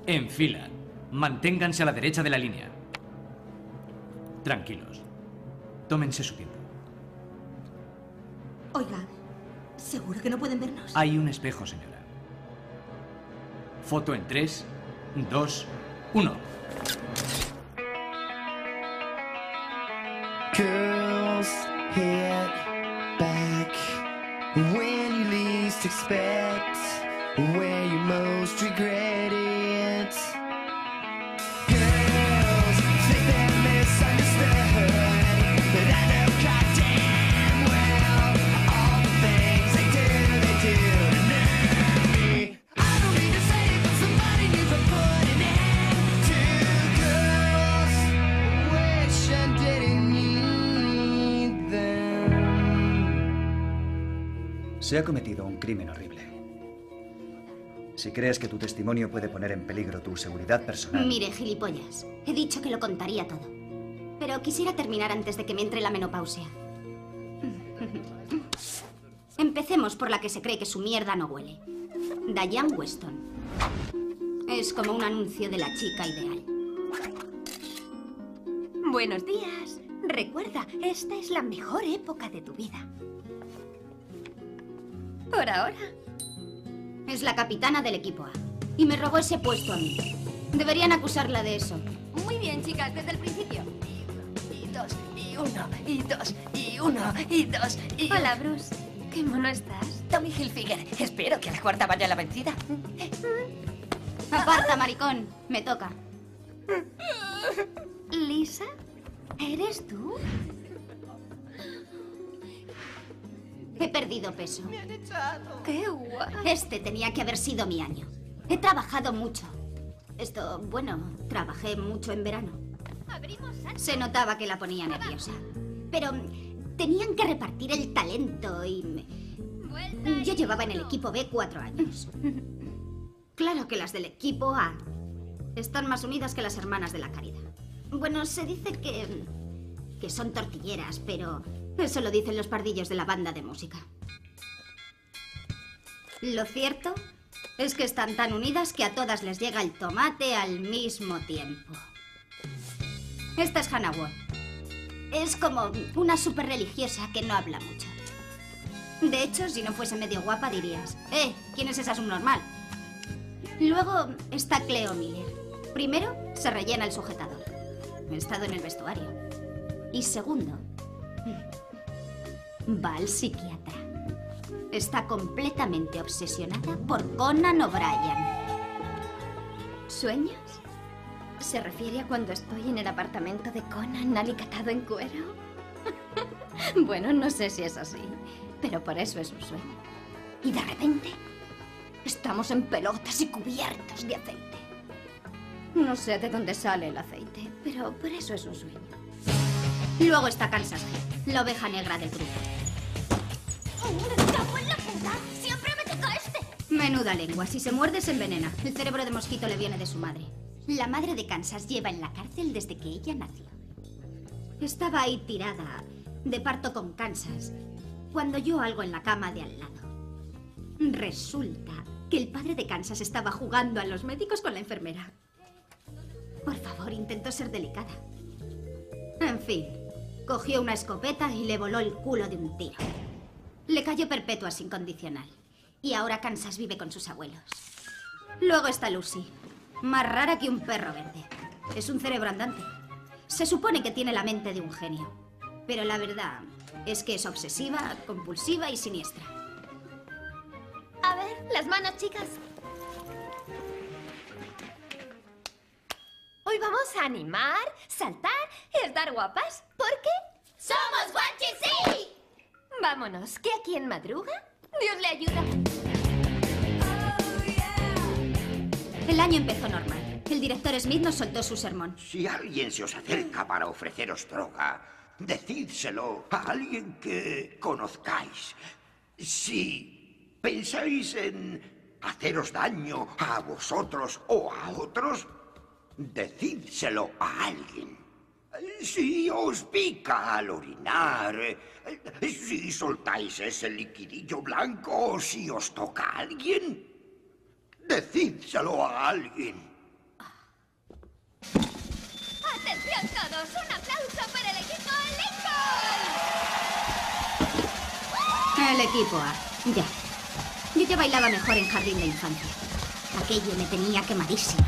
En fila. Manténganse a la derecha de la línea. Tranquilos. Tómense su tiempo. Oiga, ¿seguro que no pueden vernos? Hay un espejo, señora. Foto en 3, 2, 1. Girls hit back when you least expect, where you most regret it. Girls think they're misunderstood, but I know goddamn well all the things they do to me. I don't need to say it, but somebody needs to put an end to girls wish I didn't need them. Se ha cometido un crimen horrible. Si crees que tu testimonio puede poner en peligro tu seguridad personal... Mire, gilipollas, he dicho que lo contaría todo. Pero quisiera terminar antes de que me entre la menopausia. Empecemos por la que se cree que su mierda no huele. Diane Weston. Es como un anuncio de la chica ideal. Buenos días. Recuerda, esta es la mejor época de tu vida. Por ahora. Es la capitana del equipo A. Y me robó ese puesto a mí. Deberían acusarla de eso. Muy bien, chicas, desde el principio. Y dos, y uno, y dos, y uno, y dos, y... Hola, Bruce. ¿Qué mono estás? Tommy Hilfiger. Espero que a la cuarta vaya la vencida. Aparta, maricón. Me toca. ¿Lisa? ¿Eres tú? He perdido peso. Me han echado. ¡Qué guay! Este tenía que haber sido mi año. He trabajado mucho. Trabajé mucho en verano. Se notaba que la ponía nerviosa. Pero tenían que repartir el talento y... Yo llevaba en el equipo B 4 años. Claro que las del equipo A están más unidas que las hermanas de la caridad. Bueno, se dice que son tortilleras, pero eso lo dicen los pardillos de la banda de música. Lo cierto es que están tan unidas que a todas les llega el tomate al mismo tiempo. Esta es Hannah Ward. Es como una súper religiosa que no habla mucho. De hecho, si no fuese medio guapa dirías, ¿quién es esa subnormal? Luego está Cleo Miller. Primero, se rellena el sujetador. He estado en el vestuario. Y segundo, va al psiquiatra. Está completamente obsesionada por Conan O'Brien. ¿Sueños? ¿Se refiere a cuando estoy en el apartamento de Conan alicatado en cuero? Bueno, no sé si es así, pero por eso es un sueño. Y de repente, estamos en pelotas y cubiertos de aceite. No sé de dónde sale el aceite, pero por eso es un sueño. Luego está Kansas G, la oveja negra del grupo. ¡Me cago en la puta! ¡Siempre me toca este! Menuda lengua, si se muerde se envenena. El cerebro de mosquito le viene de su madre. La madre de Kansas lleva en la cárcel desde que ella nació. Estaba ahí tirada, de parto con Kansas, cuando oyó algo en la cama de al lado. Resulta que el padre de Kansas estaba jugando a los médicos con la enfermera. Por favor, intentó ser delicada. En fin, cogió una escopeta y le voló el culo de un tiro. Le cayó perpetua sin condicional. Y ahora Kansas vive con sus abuelos. Luego está Lucy, más rara que un perro verde. Es un cerebro andante. Se supone que tiene la mente de un genio. Pero la verdad es que es obsesiva, compulsiva y siniestra. A ver, las manos, chicas. Hoy vamos a animar, saltar y estar guapas. ¿Por qué? ¡Somos Guanchis! Vámonos, que aquí en madruga, Dios le ayuda. El año empezó normal. El director Smith nos soltó su sermón. Si alguien se os acerca para ofreceros droga, decídselo a alguien que conozcáis. Si pensáis en haceros daño a vosotros o a otros, decídselo a alguien. Si os pica al orinar, si soltáis ese liquidillo blanco o si os toca a alguien, decídselo a alguien. ¡Atención todos! ¡Un aplauso para el equipo Lincoln! El equipo A. Ya. Yo ya bailaba mejor en jardín de infancia. Aquello me tenía quemadísima.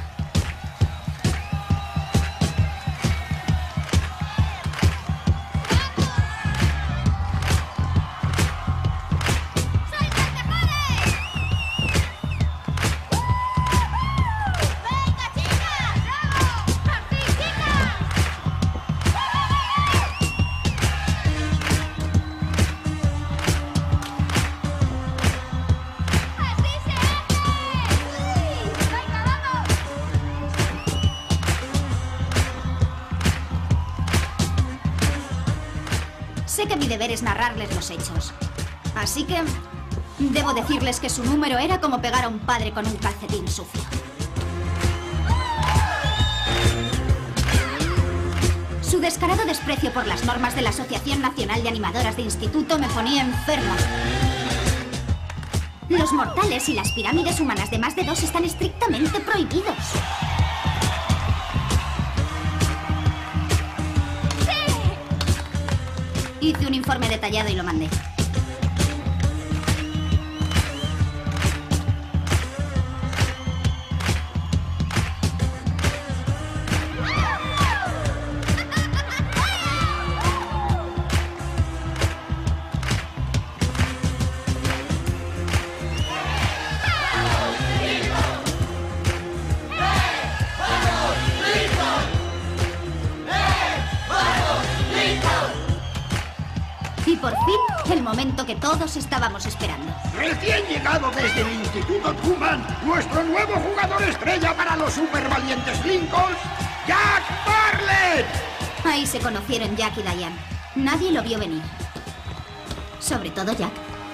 Sé que mi deber es narrarles los hechos. Así que debo decirles que su número era como pegar a un padre con un calcetín sucio. Su descarado desprecio por las normas de la Asociación Nacional de Animadoras de Instituto me ponía enferma. Los mortales y las pirámides humanas de más de 2 están estrictamente prohibidos. Hice un informe detallado y lo mandé. Y por fin, el momento que todos estábamos esperando. Recién llegado desde el Instituto Truman, nuestro nuevo jugador estrella para los supervalientes Lincolns, Jack Bartlett. Ahí se conocieron Jack y Diane. Nadie lo vio venir. Sobre todo Jack.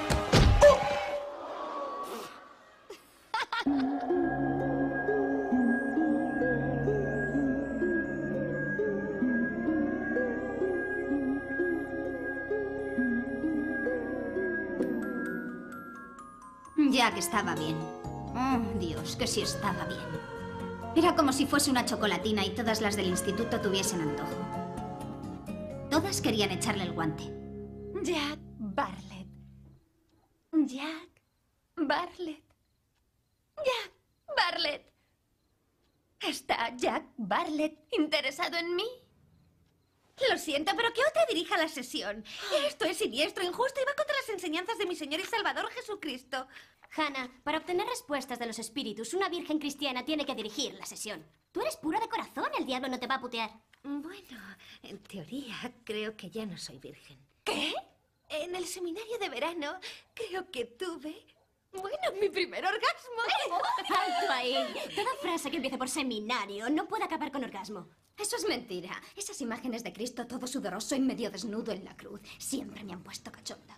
Jack estaba bien. Oh, Dios, que sí estaba bien. Era como si fuese una chocolatina y todas las del instituto tuviesen antojo. Todas querían echarle el guante. Jack Bartlett. Jack Bartlett. Jack Bartlett. ¿Está Jack Bartlett interesado en mí? Lo siento, pero que otra dirija la sesión. Esto es siniestro, injusto y va contra las enseñanzas de mi Señor y Salvador Jesucristo. Hannah, para obtener respuestas de los espíritus, una virgen cristiana tiene que dirigir la sesión. Tú eres pura de corazón, el diablo no te va a putear. Bueno, en teoría, creo que ya no soy virgen. ¿Qué? En el seminario de verano, creo que tuve... Bueno, mi primer orgasmo. ¡Alto ahí! Toda frase que empiece por seminario no puede acabar con orgasmo. Eso es mentira. Esas imágenes de Cristo todo sudoroso y medio desnudo en la cruz siempre me han puesto cachonda.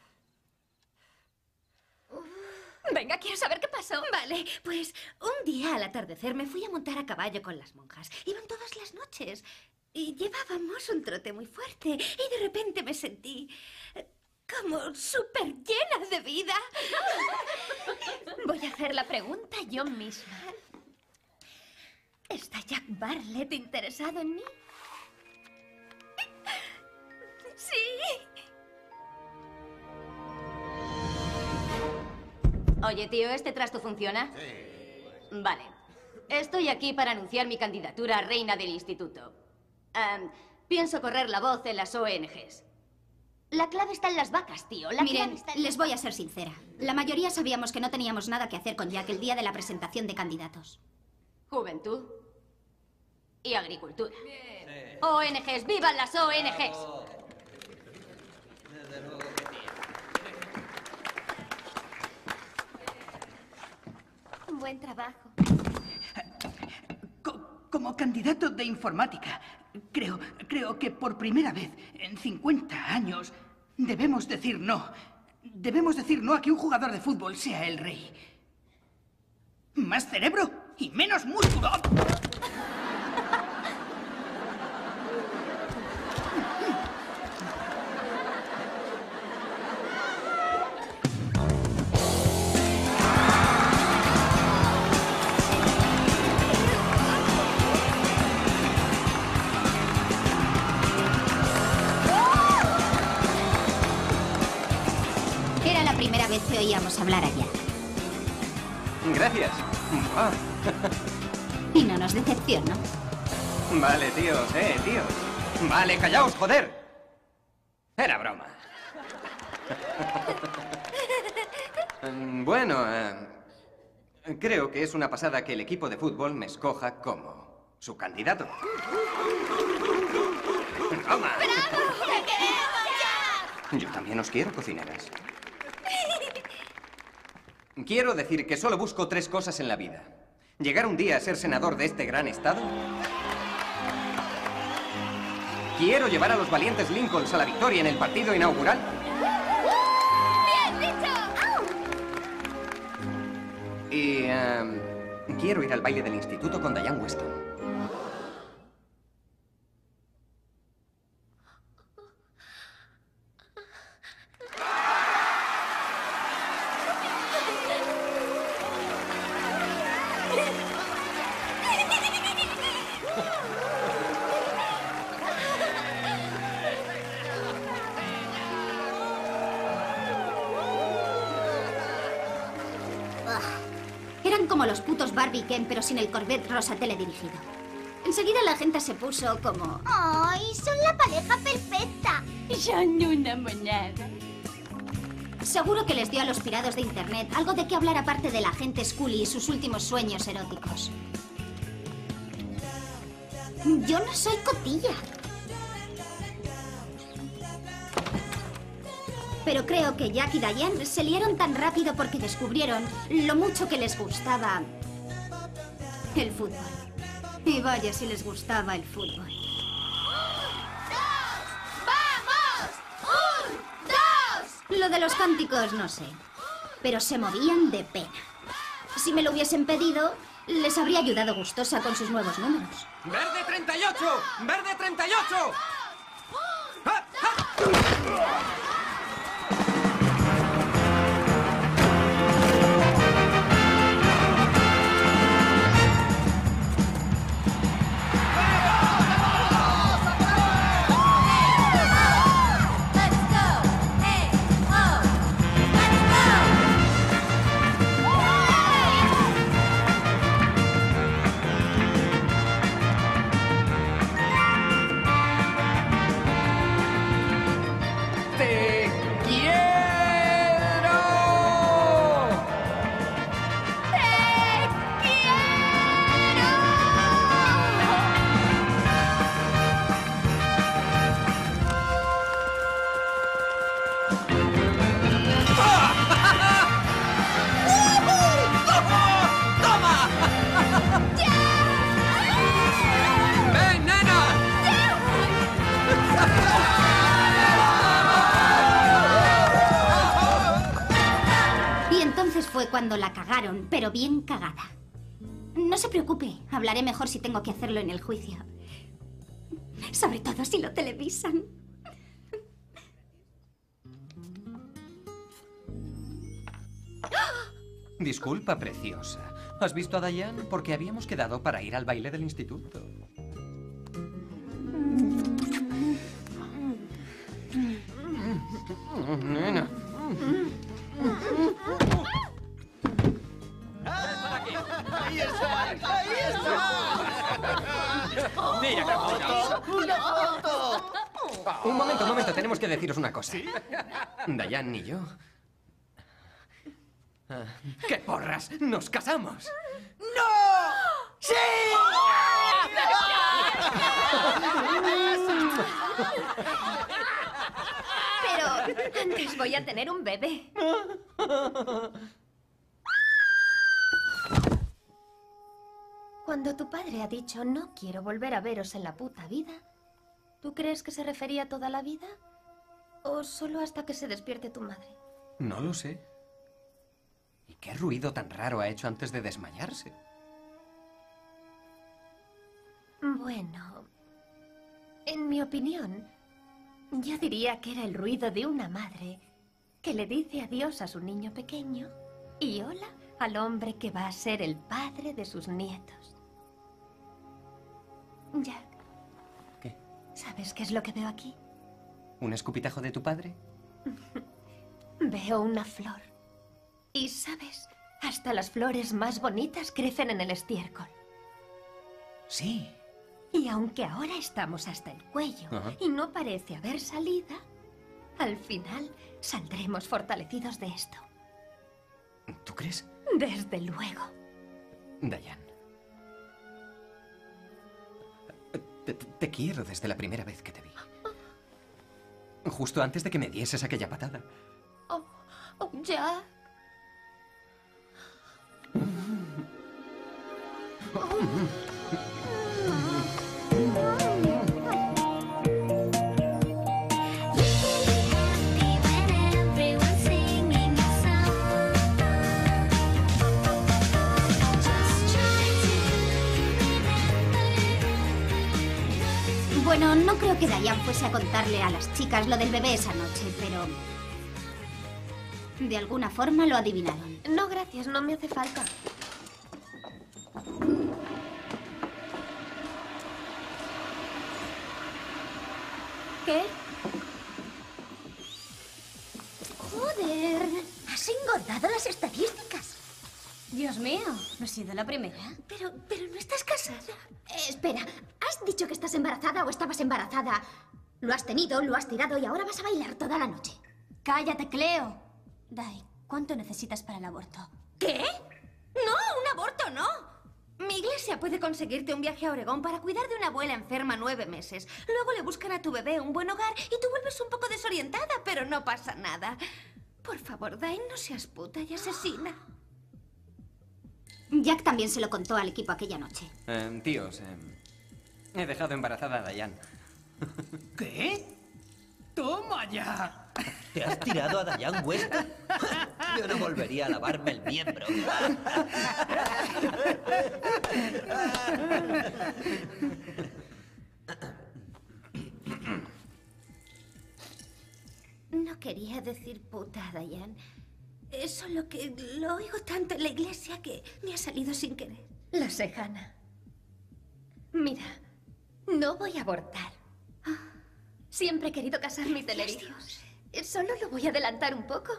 Venga, quiero saber qué pasó. Vale, pues un día al atardecer me fui a montar a caballo con las monjas. Iban todas las noches y llevábamos un trote muy fuerte y de repente me sentí como súper llena de vida. Voy a hacer la pregunta yo misma. ¿Está Jack Bartlett interesado en mí? Sí. Oye, tío, ¿este trasto funciona? Sí. Vale. Estoy aquí para anunciar mi candidatura a reina del instituto. Pienso correr la voz en las ONGs. La clave está en las vacas, tío. Miren, les voy a ser sincera. La mayoría sabíamos que no teníamos nada que hacer con Jack el día de la presentación de candidatos. Juventud y agricultura. Bien. ONGs, ¡vivan las ONGs! Buen trabajo. Como candidato de informática, creo que por primera vez en 50 años debemos decir no. Debemos decir no a que un jugador de fútbol sea el rey. Más cerebro y menos músculo. debemos hablar allá. Gracias. Ah. Y no nos decepcionó. Vale, tíos, tíos. Vale, callaos, joder. Era broma. Bueno, creo que es una pasada que el equipo de fútbol me escoja como su candidato. ¡Toma! ¡Bravo! ¡Te queremos ya! Yo también os quiero, cocineras. Quiero decir que solo busco 3 cosas en la vida. Llegar un día a ser senador de este gran estado. Quiero llevar a los valientes Lincolns a la victoria en el partido inaugural. ¡Bien dicho! Y quiero ir al baile del instituto con Diane Weston. Eran como los putos Barbie Ken, pero sin el Corvette rosa teledirigido. Enseguida la gente se puso como... ¡Ay, son la pareja perfecta! Son una monada. Seguro que les dio a los pirados de internet algo de qué hablar aparte de la gente Scully y sus últimos sueños eróticos. Yo no soy cotilla. Pero creo que Jack y Diane se liaron tan rápido porque descubrieron lo mucho que les gustaba el fútbol. Y vaya si les gustaba el fútbol. ¡Vamos! ¡Un, dos! Lo de los cánticos no sé, pero se movían de pena. Si me lo hubiesen pedido, les habría ayudado gustosa con sus nuevos números. ¡Verde 38! ¡Verde 38! Fue cuando la cagaron, pero bien cagada. No se preocupe, hablaré mejor si tengo que hacerlo en el juicio. Sobre todo si lo televisan. Disculpa, preciosa. ¿Has visto a Diane? Porque habíamos quedado para ir al baile del instituto. Nena. ¡Ahí está! ¡Ahí está! ¡Mira qué foto! ¡Una foto! Un momento, tenemos que deciros una cosa. Diane y yo... ¡Qué porras! ¡Nos casamos! ¡No! ¡Sí! Pero antes voy a tener un bebé. Cuando tu padre ha dicho no quiero volver a veros en la puta vida, ¿tú crees que se refería a toda la vida? ¿O solo hasta que se despierte tu madre? No lo sé. ¿Y qué ruido tan raro ha hecho antes de desmayarse? Bueno, en mi opinión, yo diría que era el ruido de una madre que le dice adiós a su niño pequeño y hola al hombre que va a ser el padre de sus nietos. Jack. ¿Qué? ¿Sabes qué es lo que veo aquí? ¿Un escupitajo de tu padre? Veo una flor. Y, ¿sabes? Hasta las flores más bonitas crecen en el estiércol. Sí. Y aunque ahora estamos hasta el cuello y no parece haber salida, al final saldremos fortalecidos de esto. ¿Tú crees? Desde luego. Diane. Te quiero desde la primera vez que te vi. Justo antes de que me dieses aquella patada. Oh, ya. Bueno, no creo que Diane fuese a contarle a las chicas lo del bebé esa noche, pero... de alguna forma lo adivinaron. No, gracias, no me hace falta. ¿Qué? Joder, has engordado las estadísticas. Dios mío, ¿no he sido la primera? Pero no estás casada. Espera, ¿has dicho que estás embarazada o estabas embarazada? Lo has tenido, lo has tirado y ahora vas a bailar toda la noche. Cállate, Cleo. Dai, ¿cuánto necesitas para el aborto? ¿Qué? No, un aborto no. Mi iglesia puede conseguirte un viaje a Oregón para cuidar de una abuela enferma 9 meses. Luego le buscan a tu bebé un buen hogar y tú vuelves un poco desorientada, pero no pasa nada. Por favor, Dain, no seas puta y asesina. Jack también se lo contó al equipo aquella noche. Tíos, he dejado embarazada a Diane. ¿Qué? ¡Toma ya! ¿Te has tirado a Diane Weston? Yo no volvería a lavarme el miembro. No quería decir puta, Diane. Es solo que lo oigo tanto en la iglesia que me ha salido sin querer. Lo sé, Hannah. Mira, no voy a abortar. Siempre he querido casarme y tener hijos. Solo lo voy a adelantar un poco.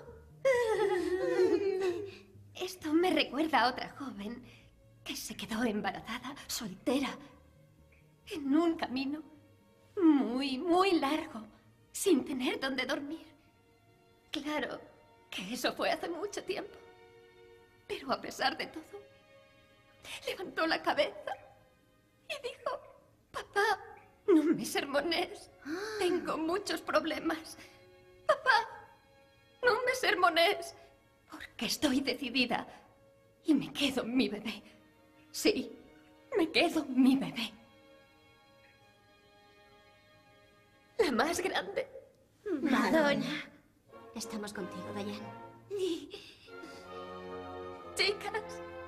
Esto me recuerda a otra joven que se quedó embarazada, soltera, en un camino muy, muy largo, sin tener dónde dormir. Claro que eso fue hace mucho tiempo. Pero a pesar de todo, levantó la cabeza y dijo: papá, no me sermones. Tengo muchos problemas. Papá, no me sermones. Porque estoy decidida. Y me quedo mi bebé. Sí, me quedo mi bebé. La más grande. Madonna. Estamos contigo, Diane. Chicas.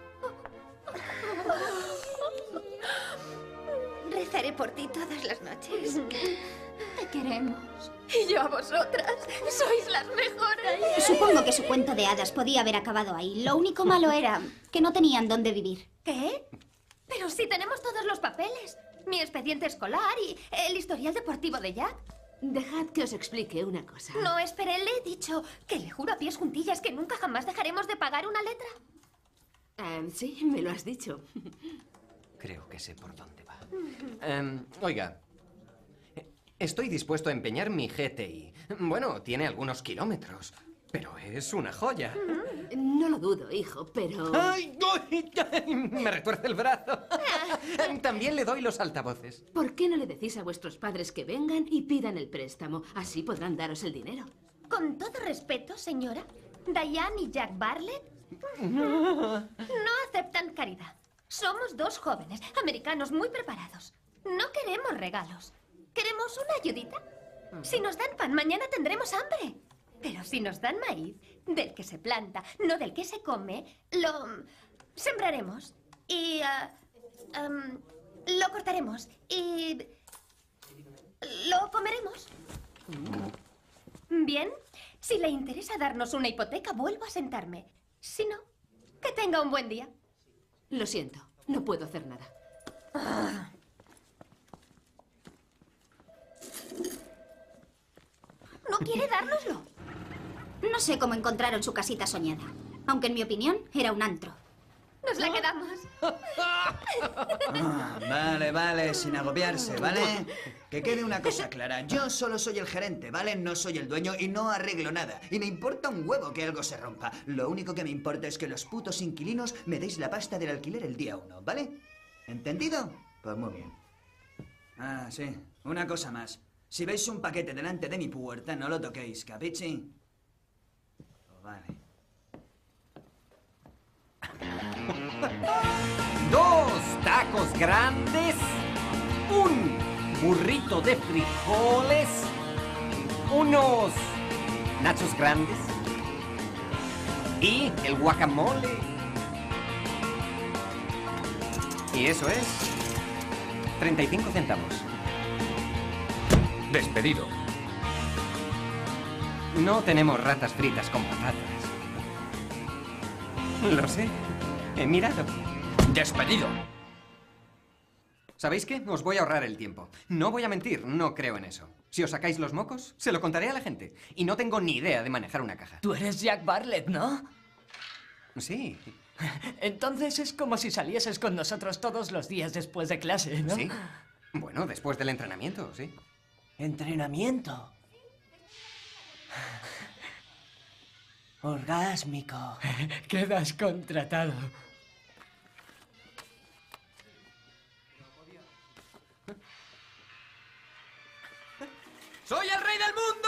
Rezaré por ti todas las noches. Te queremos. Y yo a vosotras. Sois las mejores. Supongo que su cuento de hadas podía haber acabado ahí. Lo único malo era que no tenían dónde vivir. ¿Qué? Pero sí tenemos todos los papeles. Mi expediente escolar y el historial deportivo de Jack. Dejad que os explique una cosa. No, espere, le he dicho que le juro a pies juntillas que nunca jamás dejaremos de pagar una letra. Sí, me lo has dicho. Creo que sé por dónde va. Oiga, estoy dispuesto a empeñar mi GTI. Bueno, tiene algunos kilómetros, pero es una joya. No lo dudo, hijo, pero... ¡Ay! Me retuerce el brazo. También le doy los altavoces. ¿Por qué no le decís a vuestros padres que vengan y pidan el préstamo? Así podrán daros el dinero. Con todo respeto, señora, Diane y Jack Bartlett no aceptan caridad. Somos dos jóvenes americanos muy preparados. No queremos regalos. ¿Queremos una ayudita? Si nos dan pan, mañana tendremos hambre. Pero si nos dan maíz, del que se planta, no del que se come, lo sembraremos y lo cortaremos y lo comeremos. Bien, si le interesa darnos una hipoteca, vuelvo a sentarme. Si no, que tenga un buen día. Lo siento, no puedo hacer nada. ¿No quiere dárnoslo? No sé cómo encontraron su casita soñada. Aunque en mi opinión era un antro. Nos la quedamos. Vale, sin agobiarse, ¿vale? Que quede una cosa clara. Yo solo soy el gerente, ¿vale? No soy el dueño y no arreglo nada. Y me importa un huevo que algo se rompa. Lo único que me importa es que los putos inquilinos me deis la pasta del alquiler el día 1, ¿vale? ¿Entendido? Pues muy bien. Ah, sí. Una cosa más. Si veis un paquete delante de mi puerta, no lo toquéis, ¿capichi? Pues vale. 2 tacos grandes, un burrito de frijoles, unos nachos grandes y el guacamole. Y eso es 35 centavos. Despedido. No tenemos ratas fritas con patatas. Lo sé. He mirado. Despedido. ¿Sabéis qué? Os voy a ahorrar el tiempo. No voy a mentir, no creo en eso. Si os sacáis los mocos, se lo contaré a la gente. Y no tengo ni idea de manejar una caja. Tú eres Jack Bartlett, ¿no? Sí. Entonces es como si salieses con nosotros todos los días después de clase, ¿no? Sí. Bueno, después del entrenamiento, sí. ¿Entrenamiento? Orgásmico. Quedas contratado. ¡Soy el rey del mundo!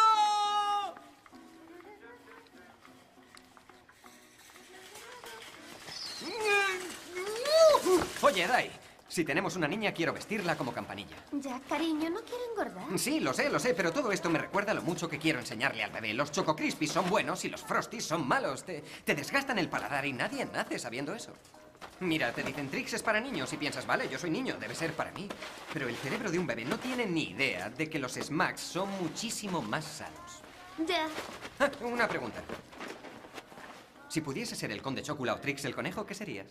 Oye, Dai, si tenemos una niña, quiero vestirla como Campanilla. Ya, cariño, no quiero engordar. Sí, lo sé, pero todo esto me recuerda lo mucho que quiero enseñarle al bebé. Los Choco Crispies son buenos y los Frosties son malos. Te desgastan el paladar y nadie nace sabiendo eso. Mira, te dicen Trix es para niños y piensas, vale, yo soy niño, debe ser para mí. Pero el cerebro de un bebé no tiene ni idea de que los Smacks son muchísimo más sanos. Ya. Una pregunta. Si pudiese ser el conde Chocula o Trix el conejo, ¿qué serías?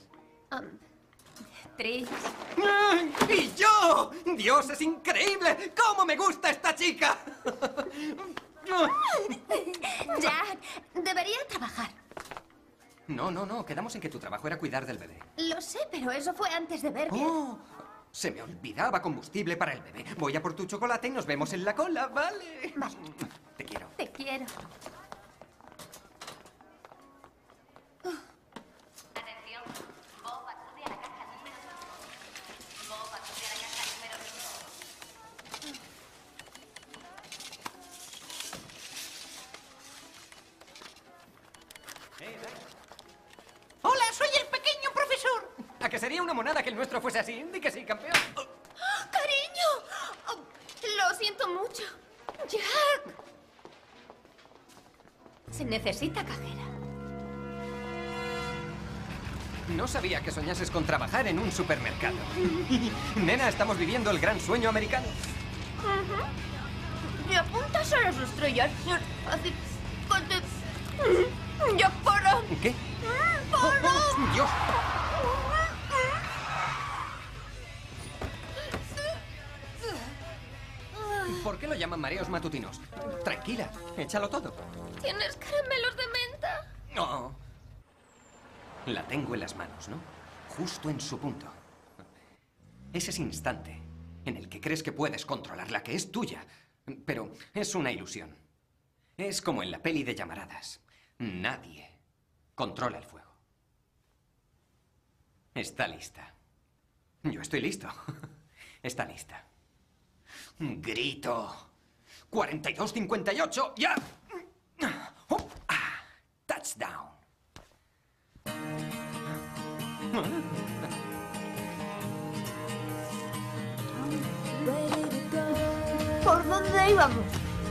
Trix. ¡Y yo! ¡Dios, es increíble! ¡Cómo me gusta esta chica! Jack, debería trabajar. No, quedamos en que tu trabajo era cuidar del bebé. Lo sé, pero eso fue antes de ver que... ¡Oh! Se me olvidaba combustible para el bebé. Voy a por tu chocolate y nos vemos en la cola, ¿vale? Vale. Te quiero. Te quiero. Atención, Bob acude a la caja número 5. Bob acude a la caja número 5. ¡Hola, soy el pequeño profesor! ¿A que sería una monada que el nuestro fuese así? Di que sí, campeón. ¡Cariño! Oh, lo siento mucho. Jack. Se necesita cajera. No sabía que soñases con trabajar en un supermercado. Nena, estamos viviendo el gran sueño americano. ¿Me apuntas a las estrellas? Así... ¡Ya para! ¿Qué? ¡Para! ¡Oh, Dios! ¿Por qué lo llaman mareos matutinos? Tranquila, échalo todo. ¿Tienes caramelos de menta? No. La tengo en las manos, ¿no? Justo en su punto. Es ese instante en el que crees que puedes controlarla, que es tuya. Pero es una ilusión. Es como en la peli de Llamaradas. Nadie controla el fuego. Está lista. Yo estoy listo. Está lista. Grito. 42-58. ¡Ya! Oh, ah, touchdown. ¿Por dónde íbamos?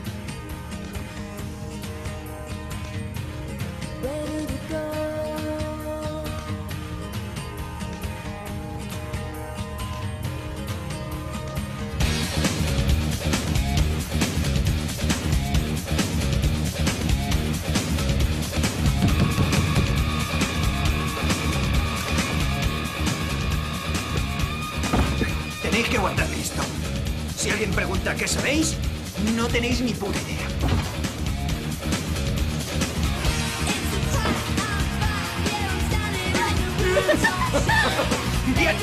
Tenéis que aguantarme esto. Si alguien pregunta qué sabéis, no tenéis ni puta idea. ¡Bien!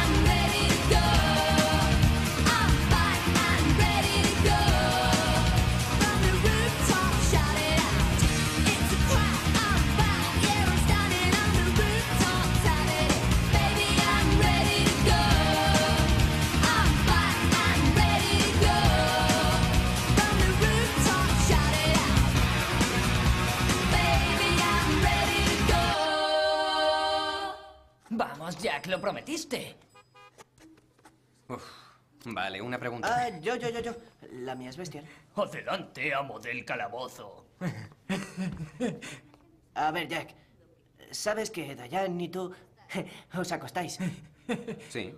Vamos, Jack, lo prometiste. Uf, vale, una pregunta. Ah, yo. La mía es bestial. Adelante, amo del calabozo. A ver, Jack. ¿Sabes que Diane y tú os acostáis? Sí.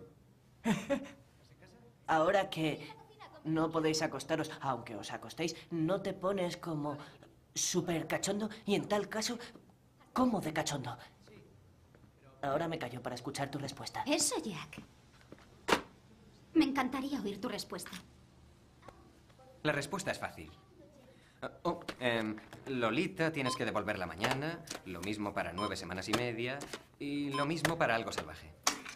Ahora que no podéis acostaros, aunque os acostéis, ¿no te pones como súper cachondo? Y en tal caso, ¿cómo de cachondo? Ahora me callo para escuchar tu respuesta. Eso, Jack. Me encantaría oír tu respuesta. La respuesta es fácil. Lolita, tienes que devolverla mañana. Lo mismo para 9 semanas y media. Y lo mismo para algo salvaje.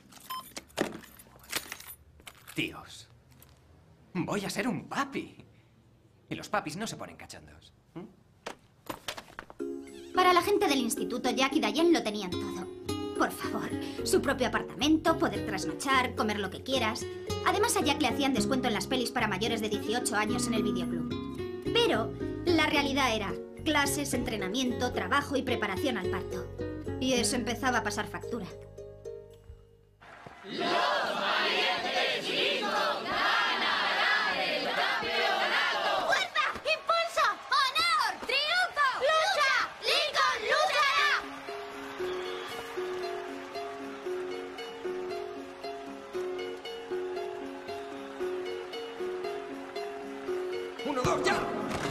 Tíos, voy a ser un papi. Y los papis no se ponen cachondos. Para la gente del instituto, Jack y Diane lo tenían todo. Por favor, su propio apartamento, poder trasnochar, comer lo que quieras. Además, a Jack le hacían descuento en las pelis para mayores de 18 años en el videoclub. Pero la realidad era clases, entrenamiento, trabajo y preparación al parto. Y eso empezaba a pasar factura. ¡Los valientes chicos ganarán el campeonato! ¡Fuerza! ¡Impulso! ¡Honor! ¡Triunfo! ¡Lucha! ¡Lincoln luchará! 1, 2, ya.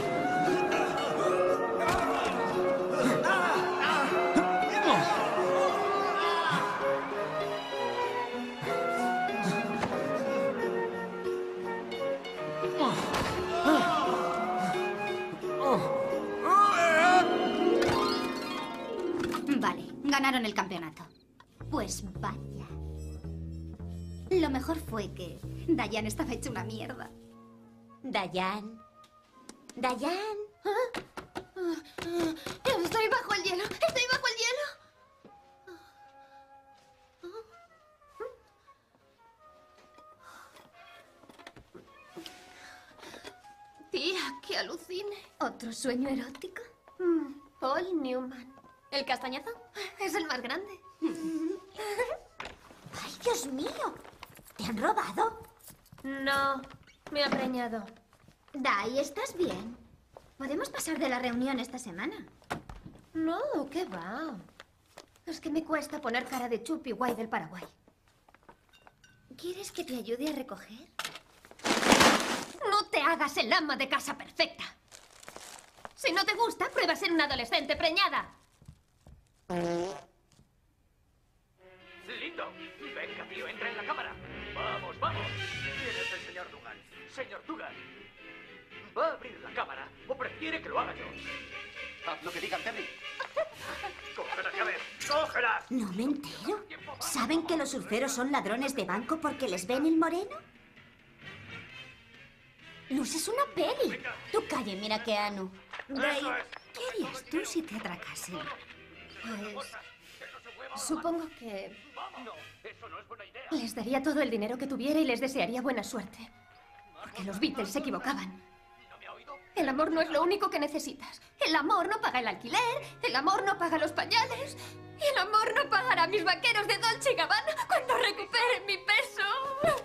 Vale, ganaron el campeonato. Pues vaya. Lo mejor fue que Diane estaba hecha una mierda. Diane. Diane. Estoy bajo el hielo. Estoy bajo el hielo. Tía, que alucine. ¿Otro sueño erótico? Paul Newman. ¿El castañazo? Es el más grande. ¡Ay, Dios mío! ¿Te han robado? No, me ha preñado. Dai, ¿estás bien? Podemos pasar de la reunión esta semana. No, ¿qué va? Es que me cuesta poner cara de chupi guay del Paraguay. ¿Quieres que te ayude a recoger? No te hagas el ama de casa perfecta. Si no te gusta, prueba a ser una adolescente preñada. Lindo. Venga, tío, entra en la cámara. Vamos, vamos. ¿Quién es el señor Dugan? Señor Dugan. ¿Va a abrir la cámara o prefiere que lo haga yo? Haz lo que digan, Terry. ¡Cógelas, ya ves! ¡Cógelas! No me entero. ¿Saben que los surferos son ladrones de banco porque les ven el moreno? Luz, es una peli. Tú calle, mira que Anu. Dai, ¿qué harías tú si te atracasen? Pues... supongo que... No, eso no es buena idea. Les daría todo el dinero que tuviera y les desearía buena suerte. Porque los Beatles se equivocaban. El amor no es lo único que necesitas. El amor no paga el alquiler, el amor no paga los pañales, y el amor no pagará a mis vaqueros de Dolce & Gabbana cuando recuperen mi peso.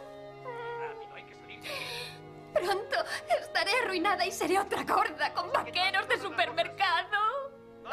Pronto estaré arruinada y seré otra gorda con vaqueros de supermercado.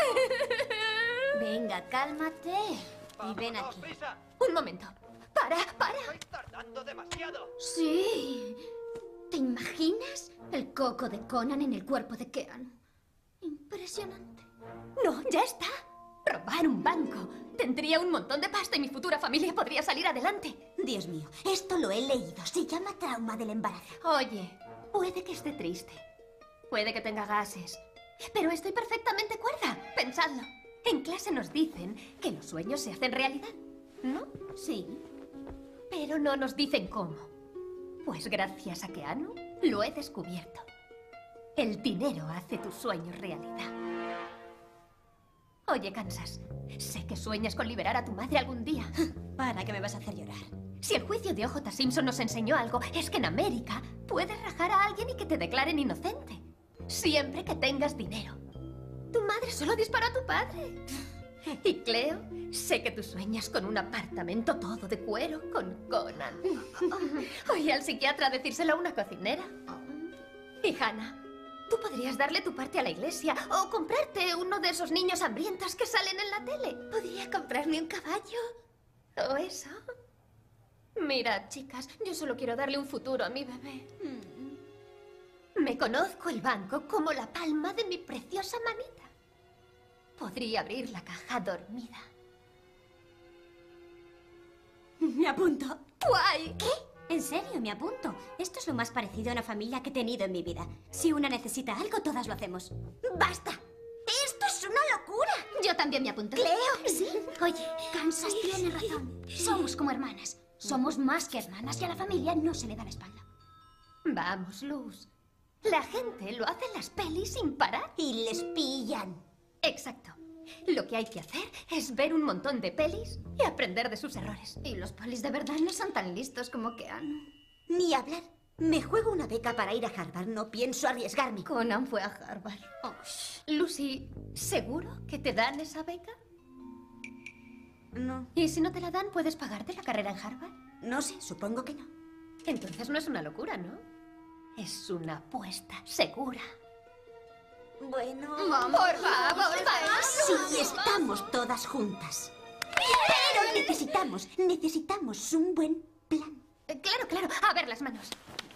Venga, cálmate. Y ven aquí. Un momento. Para. Estoy tardando demasiado. Sí. ¿Te imaginas el coco de Conan en el cuerpo de Keanu? Impresionante. No, ya está. Robar un banco. Tendría un montón de pasta y mi futura familia podría salir adelante. Dios mío, esto lo he leído. Se llama trauma del embarazo. Oye, puede que esté triste. Puede que tenga gases. Pero estoy perfectamente cuerda. Pensadlo. En clase nos dicen que los sueños se hacen realidad. ¿no? Sí. Pero no nos dicen cómo. Pues gracias a Keanu lo he descubierto. El dinero hace tus sueños realidad. Oye, Kansas, sé que sueñas con liberar a tu madre algún día. ¿Para qué me vas a hacer llorar? Si el juicio de O.J. Simpson nos enseñó algo, es que en América puedes rajar a alguien y que te declaren inocente. Siempre que tengas dinero. Tu madre solo disparó a tu padre. Y Cleo, sé que tú sueñas con un apartamento todo de cuero con Conan. Oye, al psiquiatra decírselo a una cocinera. Y Hannah, tú podrías darle tu parte a la iglesia o comprarte uno de esos niños hambrientos que salen en la tele. Podría comprarme un caballo. ¿O eso? Mira, chicas, yo solo quiero darle un futuro a mi bebé. Me conozco el banco como la palma de mi preciosa manita. Podría abrir la caja dormida. Me apunto. ¡Guay! ¿Qué? En serio, me apunto. Esto es lo más parecido a una familia que he tenido en mi vida. Si una necesita algo, todas lo hacemos. ¡Basta! ¡Esto es una locura! Yo también me apunto. ¿Cleo? Sí. Oye, Kansas tiene razón. Somos como hermanas. Somos más que hermanas y a la familia no se le da la espalda. Vamos, Luz. La gente lo hace en las pelis sin parar. Y les pillan. Exacto. Lo que hay que hacer es ver un montón de pelis y aprender de sus errores. Y los polis de verdad no son tan listos como Keanu. Ni hablar. Me juego una beca para ir a Harvard. No pienso arriesgarme. Conan fue a Harvard. Lucy, ¿seguro que te dan esa beca? No. ¿Y si no te la dan, puedes pagarte la carrera en Harvard? No sé, supongo que no. Entonces no es una locura, ¿no? Es una apuesta segura. Bueno... Vamos, por favor, vamos. Sí, estamos todas juntas. Pero necesitamos un buen plan. Claro, claro. A ver las manos.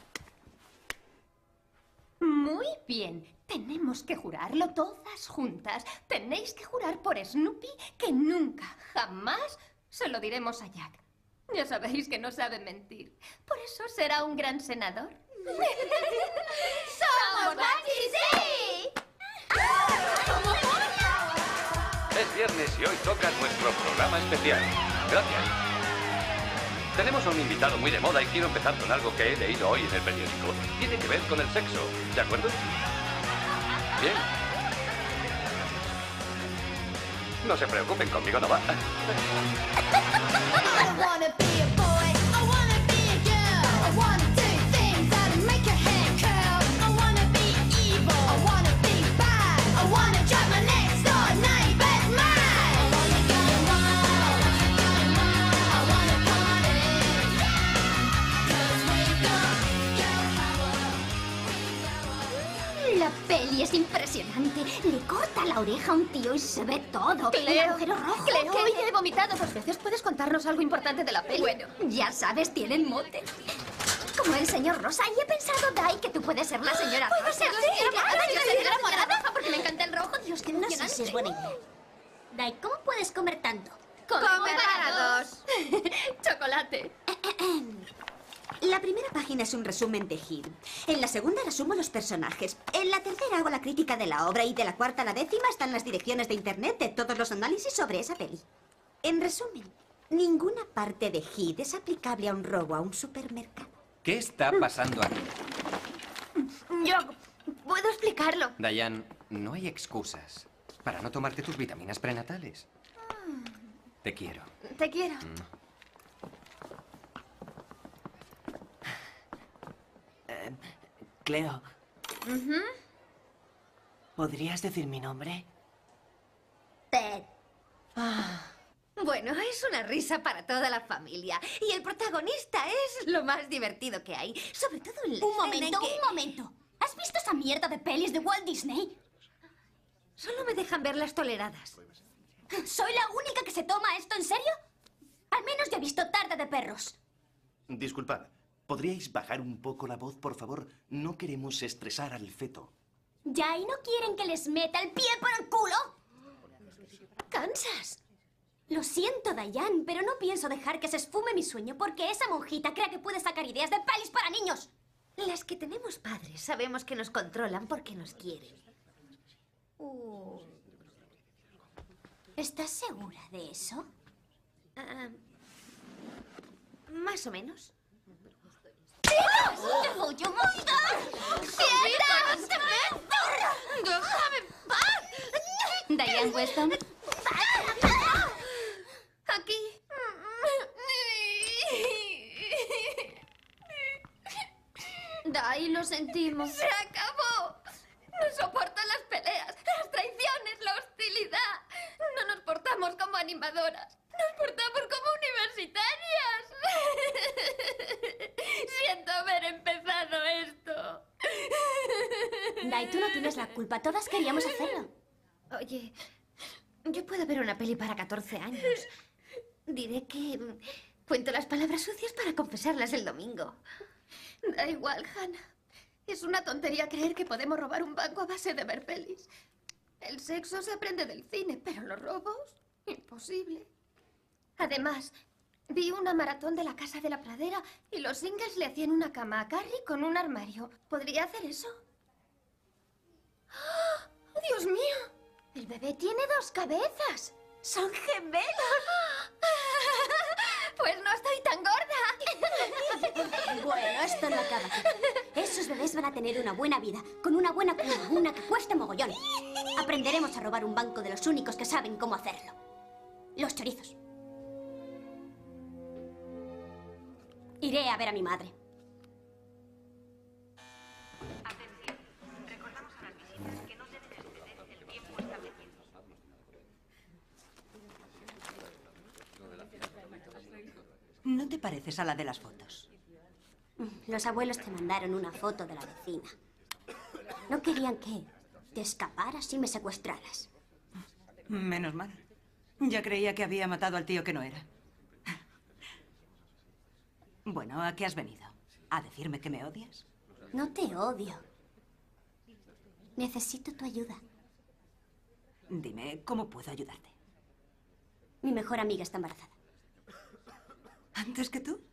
Muy bien. Tenemos que jurarlo todas juntas. Tenéis que jurar por Snoopy que nunca, jamás se lo diremos a Jack. Ya sabéis que no sabe mentir. Por eso será un gran senador. ¡Somos Maxi, sí! Es viernes y hoy toca nuestro programa especial. Gracias. Tenemos a un invitado muy de moda y quiero empezar con algo que he leído hoy en el periódico. Tiene que ver con el sexo. ¿De acuerdo? Bien. No se preocupen, conmigo no va. La peli es impresionante. Le corta la oreja a un tío y se ve todo. El Cleo, agujero rojo. Cleo, hoy he vomitado 2 veces. ¿Puedes contarnos algo importante de la peli? Bueno, ya sabes, tienen mote. Como el señor Rosa. Y he pensado, Dai, que tú puedes ser la señora Rosa. ser La tú, señora claro, morada, yo yo soy soy la la morada. morada porque me encanta el rojo. Dios, qué No sé emocionante. si es buena idea. Dai, ¿cómo puedes comer tanto? Come para dos. Chocolate. La primera página es un resumen de Hill. En la segunda resumo los personajes. En la tercera hago la crítica de la obra y de la cuarta a la 10ª están las direcciones de internet de todos los análisis sobre esa peli. En resumen, ninguna parte de Hill es aplicable a un robo a un supermercado. ¿Qué está pasando aquí? Yo puedo explicarlo. Diane, no hay excusas para no tomarte tus vitaminas prenatales. Te quiero. Te quiero. Cleo, ¿podrías decir mi nombre? Ted. Bueno, es una risa para toda la familia. Y el protagonista es lo más divertido que hay. Sobre todo en la Un escena momento, en que... un momento. ¿Has visto esa mierda de pelis de Walt Disney? Solo me dejan ver las toleradas. ¿Soy la única que se toma esto en serio? Al menos yo he visto Tarde de Perros. Disculpad, ¿podríais bajar un poco la voz, por favor? No queremos estresar al feto. ¿Ya y no quieren que les meta el pie por el culo? ¿Cansas? Lo siento, Diane, pero no pienso dejar que se esfume mi sueño porque esa monjita cree que puede sacar ideas de pelis para niños. Las que tenemos padres sabemos que nos controlan porque nos quieren. ¿Estás segura de eso? Más o menos. ¡Te voy a matar! ¡Quietas! ¡Déjame en paz! Diane Weston. Aquí. Dai, lo sentimos. ¡Se acabó! No soporto las peleas, las traiciones, la hostilidad. No nos portamos como animadoras. Nos portamos como universitarias. Siento haber empezado esto. Dai, tú no tienes la culpa. Todas queríamos hacerlo. Oye, yo puedo ver una peli para 14 años. Diré que cuento las palabras sucias para confesarlas el domingo. Da igual, Hannah. Es una tontería creer que podemos robar un banco a base de ver pelis. El sexo se aprende del cine, pero los robos, imposible. Además, vi una maratón de La Casa de la Pradera y los singles le hacían una cama a Carrie con un armario. ¿Podría hacer eso? ¡Oh, Dios mío! El bebé tiene 2 cabezas. ¡Son gemelos! Pues no estoy tan gorda. Bueno, esto no acaba aquí. Esos bebés van a tener una buena vida, con una buena cuna, una que cueste mogollón. Aprenderemos a robar un banco de los únicos que saben cómo hacerlo. Los chorizos. Iré a ver a mi madre. Atención. Recordamos a las visitas que no deben exceder el tiempo establecido. No te pareces a la de las fotos. Los abuelos te mandaron una foto de la vecina. No querían que te escaparas y me secuestraras. Menos mal. Ya creía que había matado al tío que no era. Bueno, ¿a qué has venido? ¿A decirme que me odias? No te odio. Necesito tu ayuda. Dime, ¿cómo puedo ayudarte? Mi mejor amiga está embarazada. ¿Antes que tú?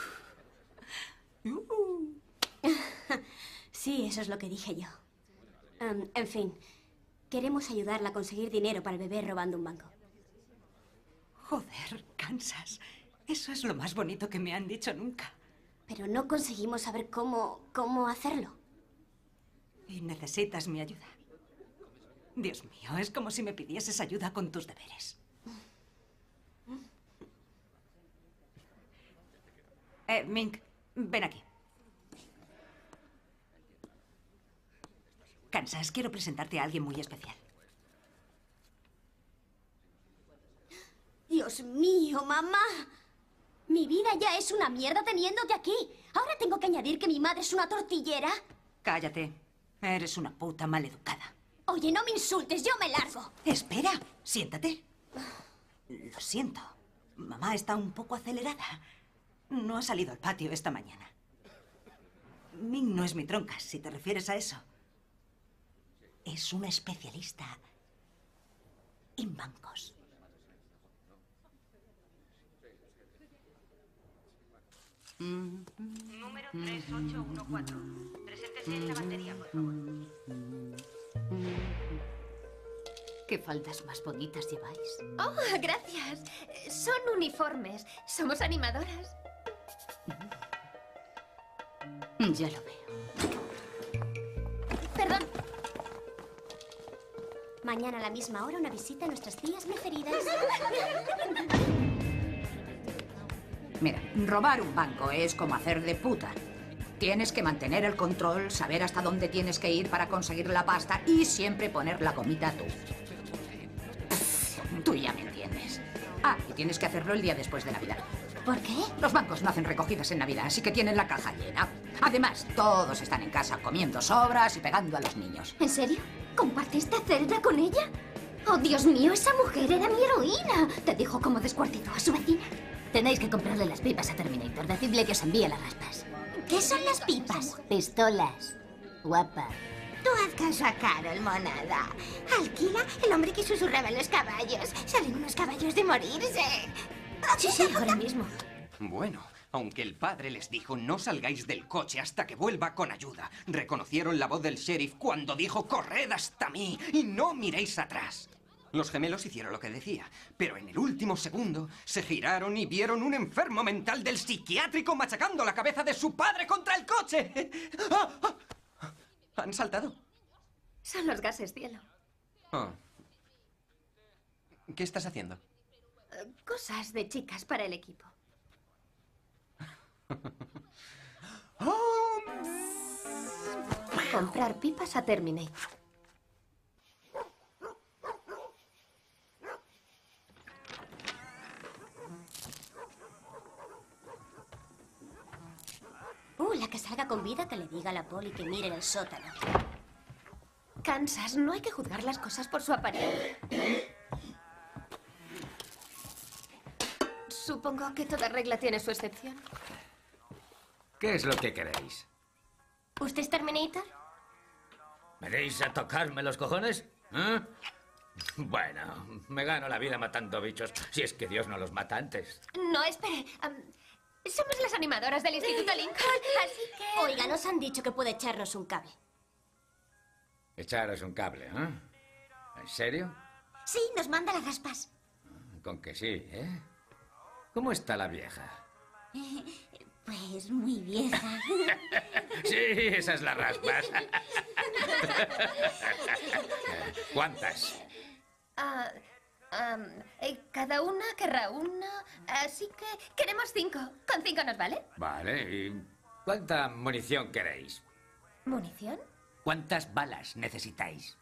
Sí, eso es lo que dije yo. En fin, queremos ayudarla a conseguir dinero para el bebé robando un banco. Joder, Kansas. Eso es lo más bonito que me han dicho nunca. Pero no conseguimos saber cómo hacerlo. Y necesitas mi ayuda. Dios mío, es como si me pidieses ayuda con tus deberes. Mink, ven aquí. Kansas, quiero presentarte a alguien muy especial. Dios mío, mamá. Mi vida ya es una mierda teniéndote aquí. ¿Ahora tengo que añadir que mi madre es una tortillera? Cállate. Eres una puta maleducada. Oye, no me insultes, yo me largo. Espera, siéntate. Lo siento. Mamá está un poco acelerada. No ha salido al patio esta mañana. Ming no es mi tronca, si te refieres a eso. Es una especialista en bancos. Número 3814. Preséntese en la batería, por favor. ¿Qué faldas más bonitas lleváis? Oh, gracias. Son uniformes. Somos animadoras. Ya lo veo. Perdón. Mañana a la misma hora una visita a nuestras tías preferidas. Mira, robar un banco es como hacer de puta. Tienes que mantener el control, saber hasta dónde tienes que ir para conseguir la pasta y siempre poner la gomita tú. Tú ya me entiendes. Ah, y tienes que hacerlo el día después de Navidad. ¿Por qué? Los bancos no hacen recogidas en Navidad, así que tienen la caja llena. Además, todos están en casa comiendo sobras y pegando a los niños. ¿En serio? ¿Compartiste celda con ella? Oh, Dios mío, esa mujer era mi heroína. ¿Te dijo cómo descuartizó a su vecina? Tenéis que comprarle las pipas a Terminator. Decidle que os envíe las raspas. ¿Qué son las pipas? Pistolas. Guapa. Tú haz caso a Carol, monada. Alquila el hombre que susurraba en los caballos. Salen unos caballos de morirse. Sí, ahora mismo. Bueno, aunque el padre les dijo no salgáis del coche hasta que vuelva con ayuda, reconocieron la voz del sheriff cuando dijo corred hasta mí y no miréis atrás. Los gemelos hicieron lo que decía, pero en el último segundo se giraron y vieron un enfermo mental del psiquiátrico machacando la cabeza de su padre contra el coche. ¡Ah! ¡Ah! ¿Han saltado? Son los gases, cielo. Oh. ¿Qué estás haciendo? Cosas de chicas para el equipo. Comprar pipas a Terminator. La que salga con vida que le diga a la poli que mire en el sótano. Kansas, no hay que juzgar las cosas por su apariencia. Supongo que toda regla tiene su excepción. ¿Qué es lo que queréis? ¿Usted es Terminator? ¿Venís a tocarme los cojones? ¿Eh? Bueno, me gano la vida matando bichos, si es que Dios no los mata antes. No, espere. Somos las animadoras del Instituto Lincoln, así que... Oiga, nos han dicho que puede echarnos un cable. Echaros un cable, ¿eh? ¿En serio? Sí, nos manda las raspas. Con que sí, ¿eh? ¿Cómo está la vieja? Pues muy vieja. Sí, esa es la raspas. ¿Cuántas? Cada una querrá una, así que queremos 5. ¿Con 5 nos vale? Vale, ¿y cuánta munición queréis? ¿Munición? ¿Cuántas balas necesitáis?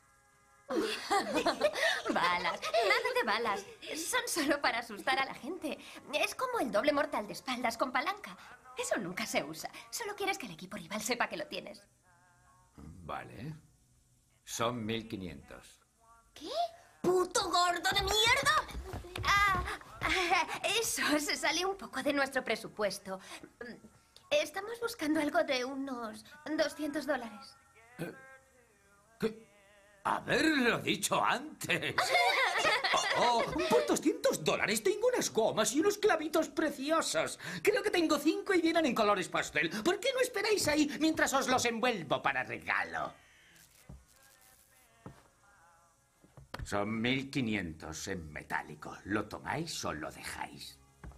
Balas, nada de balas. Son solo para asustar a la gente. Es como el doble mortal de espaldas con palanca. Eso nunca se usa. Solo quieres que el equipo rival sepa que lo tienes. Vale. Son 1500. ¿Qué? ¡Puto gordo de mierda! Eso se sale un poco de nuestro presupuesto. Estamos buscando algo de unos $200. ¿Qué? ¡Haberlo dicho antes! Por $200 tengo unas gomas y unos clavitos preciosos. Creo que tengo 5 y vienen en colores pastel. ¿Por qué no esperáis ahí mientras os los envuelvo para regalo? Son 1500 en metálico. ¿Lo tomáis o lo dejáis?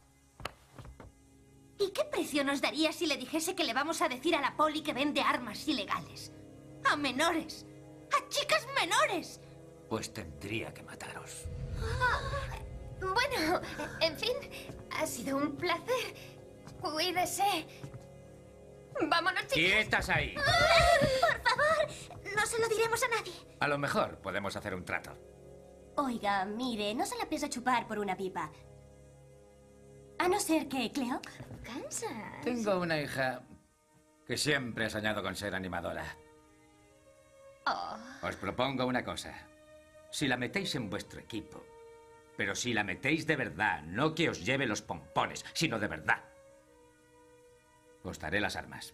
¿Y qué precio nos daría si le dijese que le vamos a decir a la poli que vende armas ilegales? A menores. A chicas menores. Pues tendría que mataros. Bueno, en fin, ha sido un placer. Cuídese. Vámonos, chicas. ¡Quietas ahí! Por favor, no se lo diremos a nadie. A lo mejor podemos hacer un trato. Oiga, mire, no se la piensa chupar por una pipa. A no ser que, Cleo... Kansas. Tengo una hija que siempre ha soñado con ser animadora. Oh. Os propongo una cosa. Si la metéis en vuestro equipo, pero si la metéis de verdad, no que os lleve los pompones, sino de verdad, os daré las armas.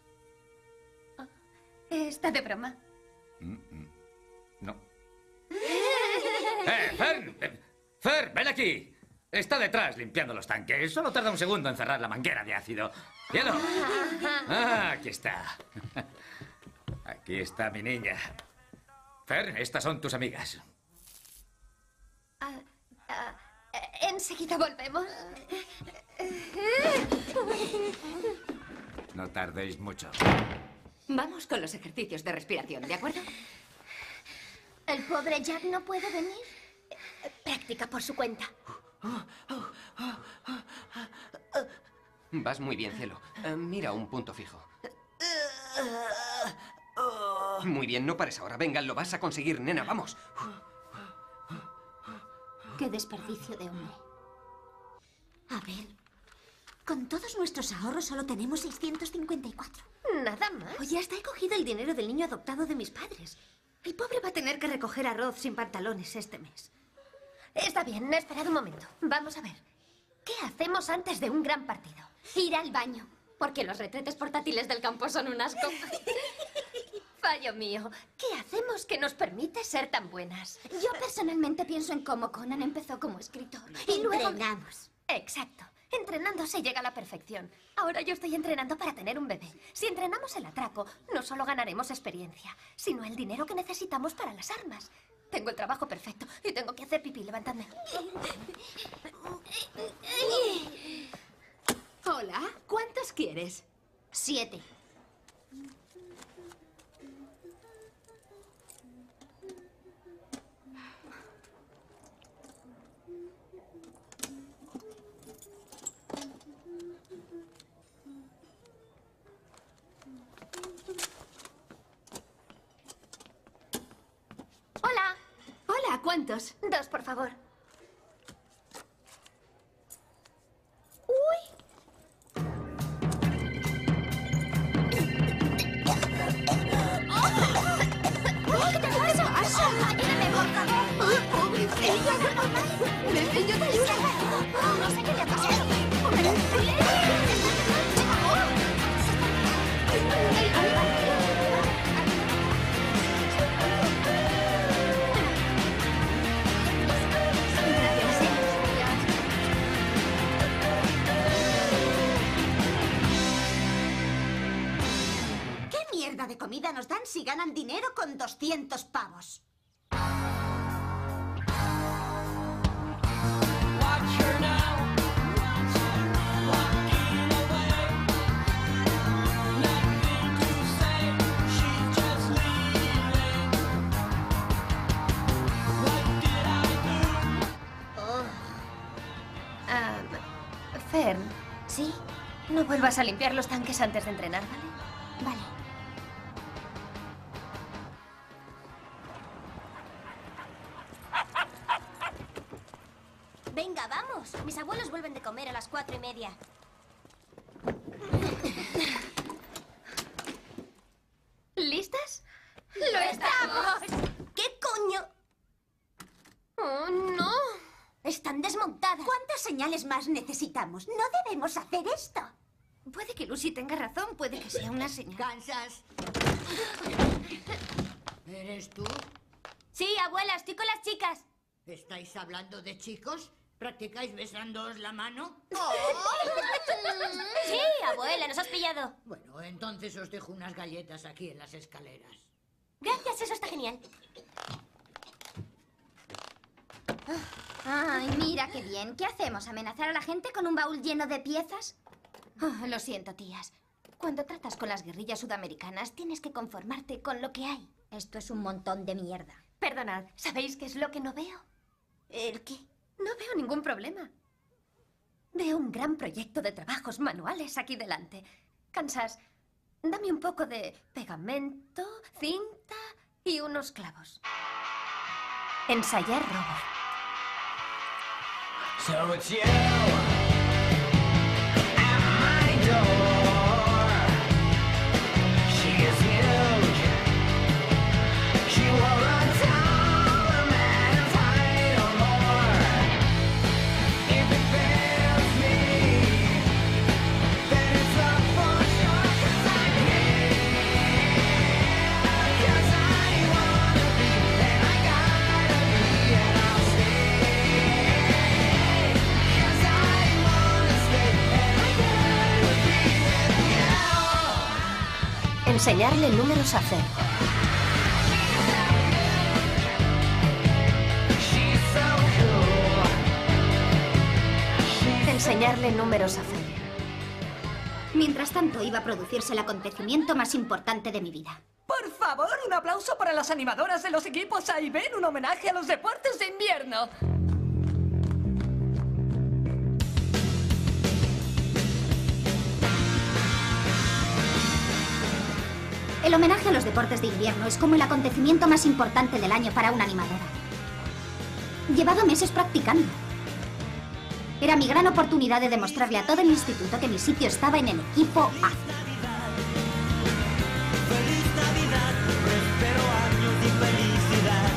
Está de broma. No. ¡Fern! ¡Fern, ven aquí! Está detrás limpiando los tanques. Solo tarda un segundo en cerrar la manguera de ácido. ¡Hielo! Ah, aquí está. Aquí está mi niña. Fern, estas son tus amigas. Enseguida volvemos. No tardéis mucho. Vamos con los ejercicios de respiración, ¿de acuerdo? ¿El pobre Jack no puede venir? Práctica por su cuenta. Vas muy bien, cielo. Mira un punto fijo. Muy bien, no pares ahora. Venga, lo vas a conseguir, nena, vamos. Qué desperdicio de hombre. A ver, con todos nuestros ahorros solo tenemos 654. Nada más. Oye, hasta he cogido el dinero del niño adoptado de mis padres. El pobre va a tener que recoger arroz sin pantalones este mes. Está bien, esperad un momento. Vamos a ver. ¿Qué hacemos antes de un gran partido? Ir al baño, porque los retretes portátiles del campo son un asco. Fallo mío. ¿Qué hacemos que nos permite ser tan buenas? Yo personalmente pienso en cómo Conan empezó como escritor. Y luego... Entrenamos. Exacto. Entrenando se llega a la perfección. Ahora yo estoy entrenando para tener un bebé. Si entrenamos el atraco, no solo ganaremos experiencia, sino el dinero que necesitamos para las armas. Tengo el trabajo perfecto y tengo que hacer pipí. Levantadme. Hola, ¿cuántos quieres? 7. Hola. Hola, ¿cuántos? 2, por favor. ¿Qué te pasa? ¡Ayúdame, por favor! ¡Pobrecilla! ¡Ven, yo te ayudo! No sé qué le ha pasado. ¿Qué mierda de comida nos dan si ganan dinero con 200 pavos? Fern. ¿Sí? No vuelvas a limpiar los tanques antes de entrenar, ¿vale? Vale. Venga, vamos. Mis abuelos vuelven de comer a las 4:30. ¿Listas? ¡Lo estamos! ¿Qué coño? ¡Oh, no! Están desmontadas. ¿Cuántas señales más necesitamos? No debemos hacer esto. Puede que Lucy tenga razón, puede que sea una señal. ¿Kansas? ¿Eres tú? Sí, abuela, estoy con las chicas. ¿Estáis hablando de chicos? ¿Practicáis besándoos la mano? Sí, abuela, nos has pillado. Bueno, entonces os dejo unas galletas aquí en las escaleras. Gracias, eso está genial. Ay, mira qué bien. ¿Qué hacemos? ¿Amenazar a la gente con un baúl lleno de piezas? Oh, lo siento, tías. Cuando tratas con las guerrillas sudamericanas, tienes que conformarte con lo que hay. Esto es un montón de mierda. Perdonad, ¿sabéis qué es lo que no veo? ¿El qué? No veo ningún problema. Veo un gran proyecto de trabajos manuales aquí delante. Kansas, dame un poco de pegamento, cinta y unos clavos. Ensayar robo. So it's you at my door. She is huge. She wore a taller man's height or more. If it fails me, then it's not for sure. 'Cause I'm here, 'cause I wanna be, and I gotta be, and I'll stay. Enseñarle números a Fer. Enseñarle números a Fer. Mientras tanto, iba a producirse el acontecimiento más importante de mi vida. Por favor, un aplauso para las animadoras de los equipos A y B en un homenaje a los deportes de invierno. El homenaje a los deportes de invierno es como el acontecimiento más importante del año para una animadora. Llevaba meses practicando. Era mi gran oportunidad de demostrarle a todo el instituto que mi sitio estaba en el equipo A. Feliz Navidad, prospero años y felicidad.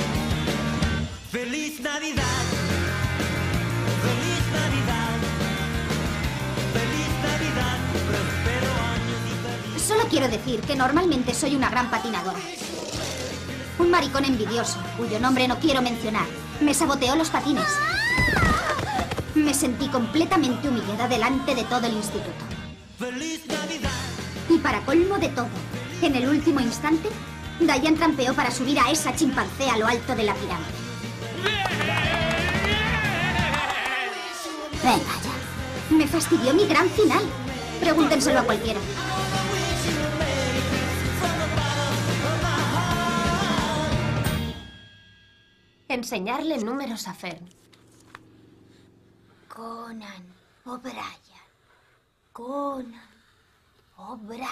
Feliz Navidad, feliz Navidad, feliz Navidad, prospero años y felicidad. Solo quiero decir que normalmente soy una gran patinadora. Un maricón envidioso, cuyo nombre no quiero mencionar, me saboteó los patines. Me sentí completamente humillada delante de todo el instituto. Feliz Navidad. Y para colmo de todo, en el último instante, Diane trampeó para subir a esa chimpancé a lo alto de la pirámide. Venga ya. Me fastidió mi gran final. Pregúntenselo a cualquiera. Enseñarle números a Fern. Conan O'Brien. Conan O'Brien.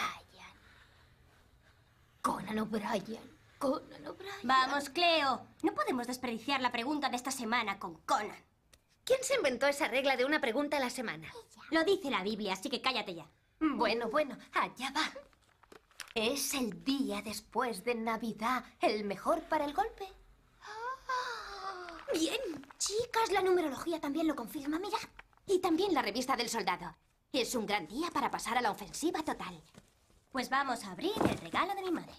Conan O'Brien. Conan O'Brien. Vamos, Cleo. No podemos desperdiciar la pregunta de esta semana con Conan. ¿Quién se inventó esa regla de una pregunta a la semana? Lo dice la Biblia, así que cállate ya. Bueno, allá va. ¿Es el día después de Navidad el mejor para el golpe? Bien. Chicas, la numerología también lo confirma, mira. Y también la revista del soldado. Es un gran día para pasar a la ofensiva total. Pues vamos a abrir el regalo de mi madre.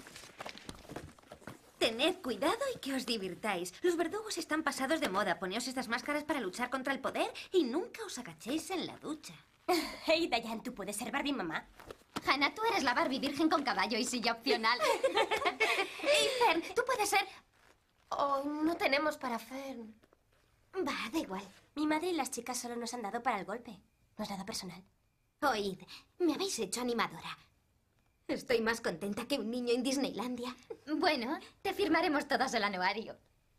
Tened cuidado y que os divirtáis. Los verdugos están pasados de moda. Poneos estas máscaras para luchar contra el poder y nunca os agachéis en la ducha. Hey, Diane, ¿tú puedes ser Barbie mamá? Hannah, tú eres la Barbie virgen con caballo y silla opcional. Y Fern, tú puedes ser... Oh, no tenemos para Fern. Va, da igual. Mi madre y las chicas solo nos han dado para el golpe. No es nada personal. Oíd, me habéis hecho animadora. Estoy más contenta que un niño en Disneylandia. Bueno, te firmaremos todas el anuario.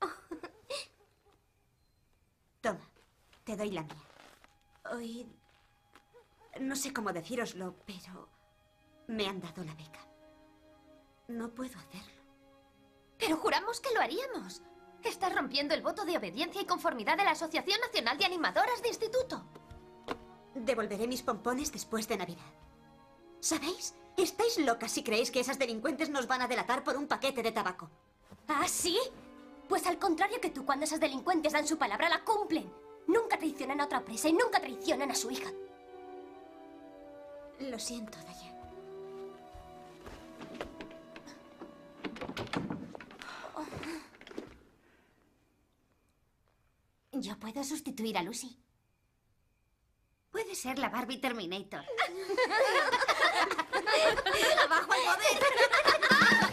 Toma, te doy la mía. Hoy... No sé cómo decíroslo, pero... me han dado la beca. No puedo hacerlo. Pero juramos que lo haríamos. Estás rompiendo el voto de obediencia y conformidad de la Asociación Nacional de Animadoras de Instituto. Devolveré mis pompones después de Navidad. ¿Sabéis? Estáis locas si creéis que esas delincuentes nos van a delatar por un paquete de tabaco. ¿Ah, sí? Pues al contrario que tú, cuando esas delincuentes dan su palabra, la cumplen. Nunca traicionan a otra presa y nunca traicionan a su hija. Lo siento, Diane. Yo puedo sustituir a Lucy. Puede ser la Barbie Terminator. ¡Abajo el poder!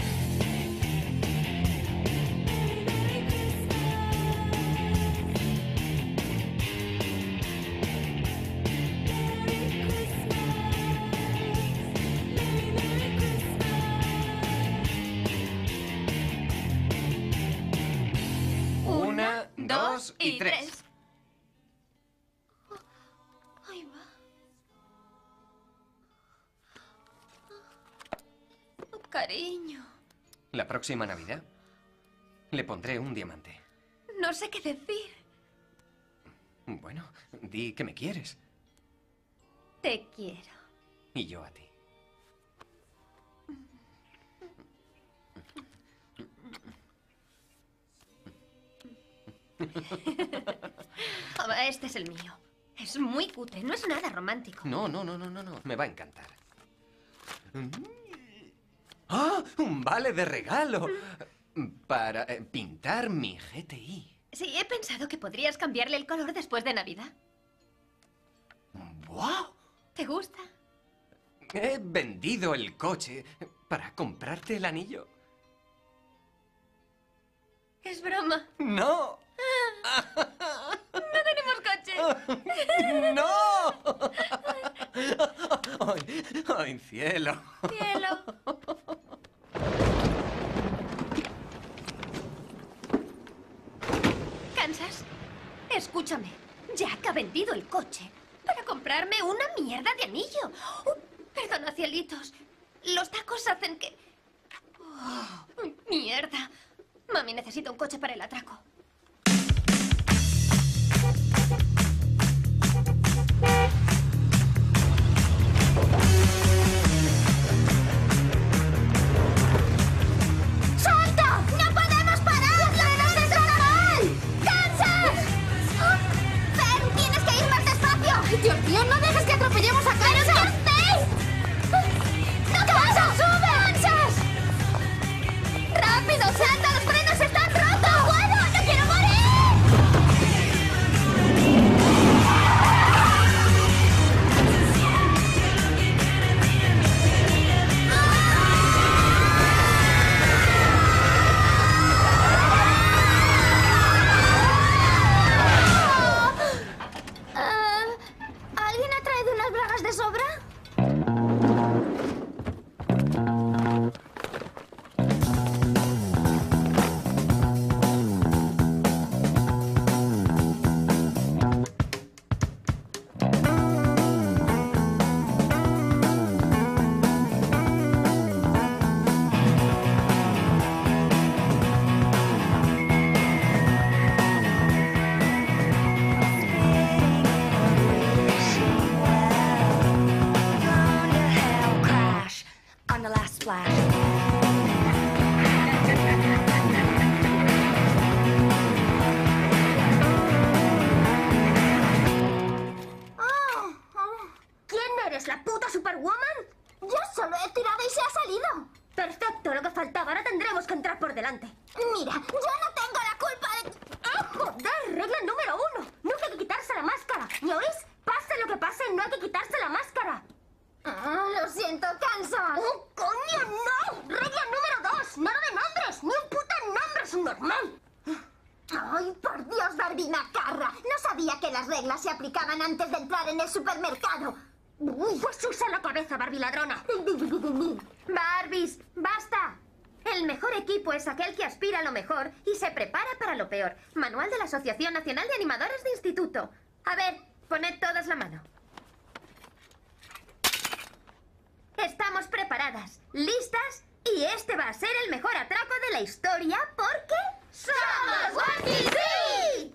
Una, dos y tres. Ahí va. Oh, cariño. La próxima Navidad le pondré un diamante. No sé qué decir. Bueno, di que me quieres. Te quiero. Y yo a ti. Este es el mío. Es muy cutre, no es nada romántico. No. Me va a encantar. ¡Ah! ¡Un vale de regalo! Para pintar mi GTI. Sí, he pensado que podrías cambiarle el color después de Navidad. ¡Wow! ¿Te gusta? He vendido el coche para comprarte el anillo. Es broma. ¡No! ¡No tenemos coche! ¡No! ¡Ay, cielo! ¡Cielo! ¿Kansas? Escúchame. Jack ha vendido el coche para comprarme una mierda de anillo. Perdona, cielitos. Los tacos hacen que... Oh, ¡mierda! Mami necesita un coche para el atraco. ¡Salta! ¡No podemos parar! ¡La vemos de mal! ¡Kansas! ¡Fern, tienes que ir más despacio! ¡Ay, Dios mío! ¡No dejes que atropellemos a Kansas! ¡No, Kansas! ¡Sube! ¡Kansas! ¡Rápido! ¡Salta! ¡Los frenos están rotos! ¡No puedo! ¡No más de sobra? On the last splash. ¿Quién eres, la puta Superwoman? Yo solo he tirado y se ha salido. Perfecto, lo que faltaba. Ahora tendremos que entrar por delante. Mira, yo no tengo la culpa de... ¡Joder! Regla número 1. Nunca hay que quitarse la máscara. ¿Me oís? Pase lo que pase, no hay que quitarse la máscara. Lo siento, Kansas. ¡Oh, coño, no! Regla número 2. Nada de nombres. Ni un puto nombre es normal. Ay, por Dios, Barbie macarra. No sabía que las reglas se aplicaban antes de entrar en el supermercado. Pues usa la cabeza, Barbie ladrona. Barbies, basta. El mejor equipo es aquel que aspira a lo mejor y se prepara para lo peor. Manual de la Asociación Nacional de Animadores de Instituto. A ver, poned todas la mano. Estamos preparadas, listas, y este va a ser el mejor atraco de la historia porque... ¡Somos YTC!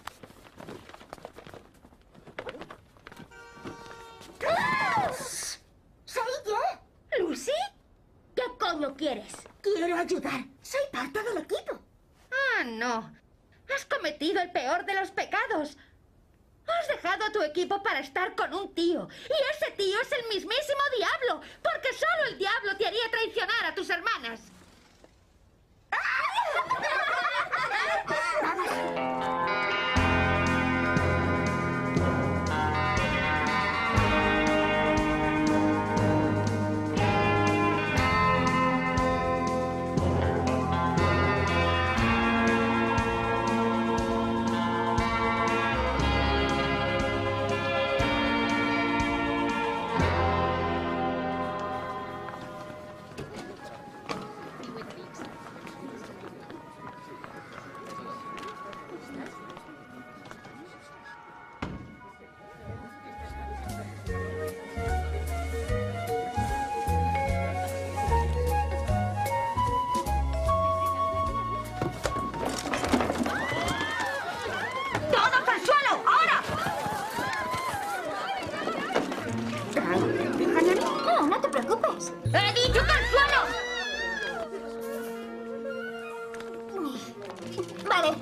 ¿Soy yo? ¿Lucy? ¿Qué coño quieres? Quiero ayudar. Soy parte del equipo. Ah, no. Has cometido el peor de los pecados. Has dejado a tu equipo para estar con un tío. Y ese tío es el mismísimo diablo. Porque solo el diablo te haría traicionar a tus hermanas. ¡Todos al suelo! ¡Ahora! No, no te preocupes. ¡He dicho que al suelo! Vale.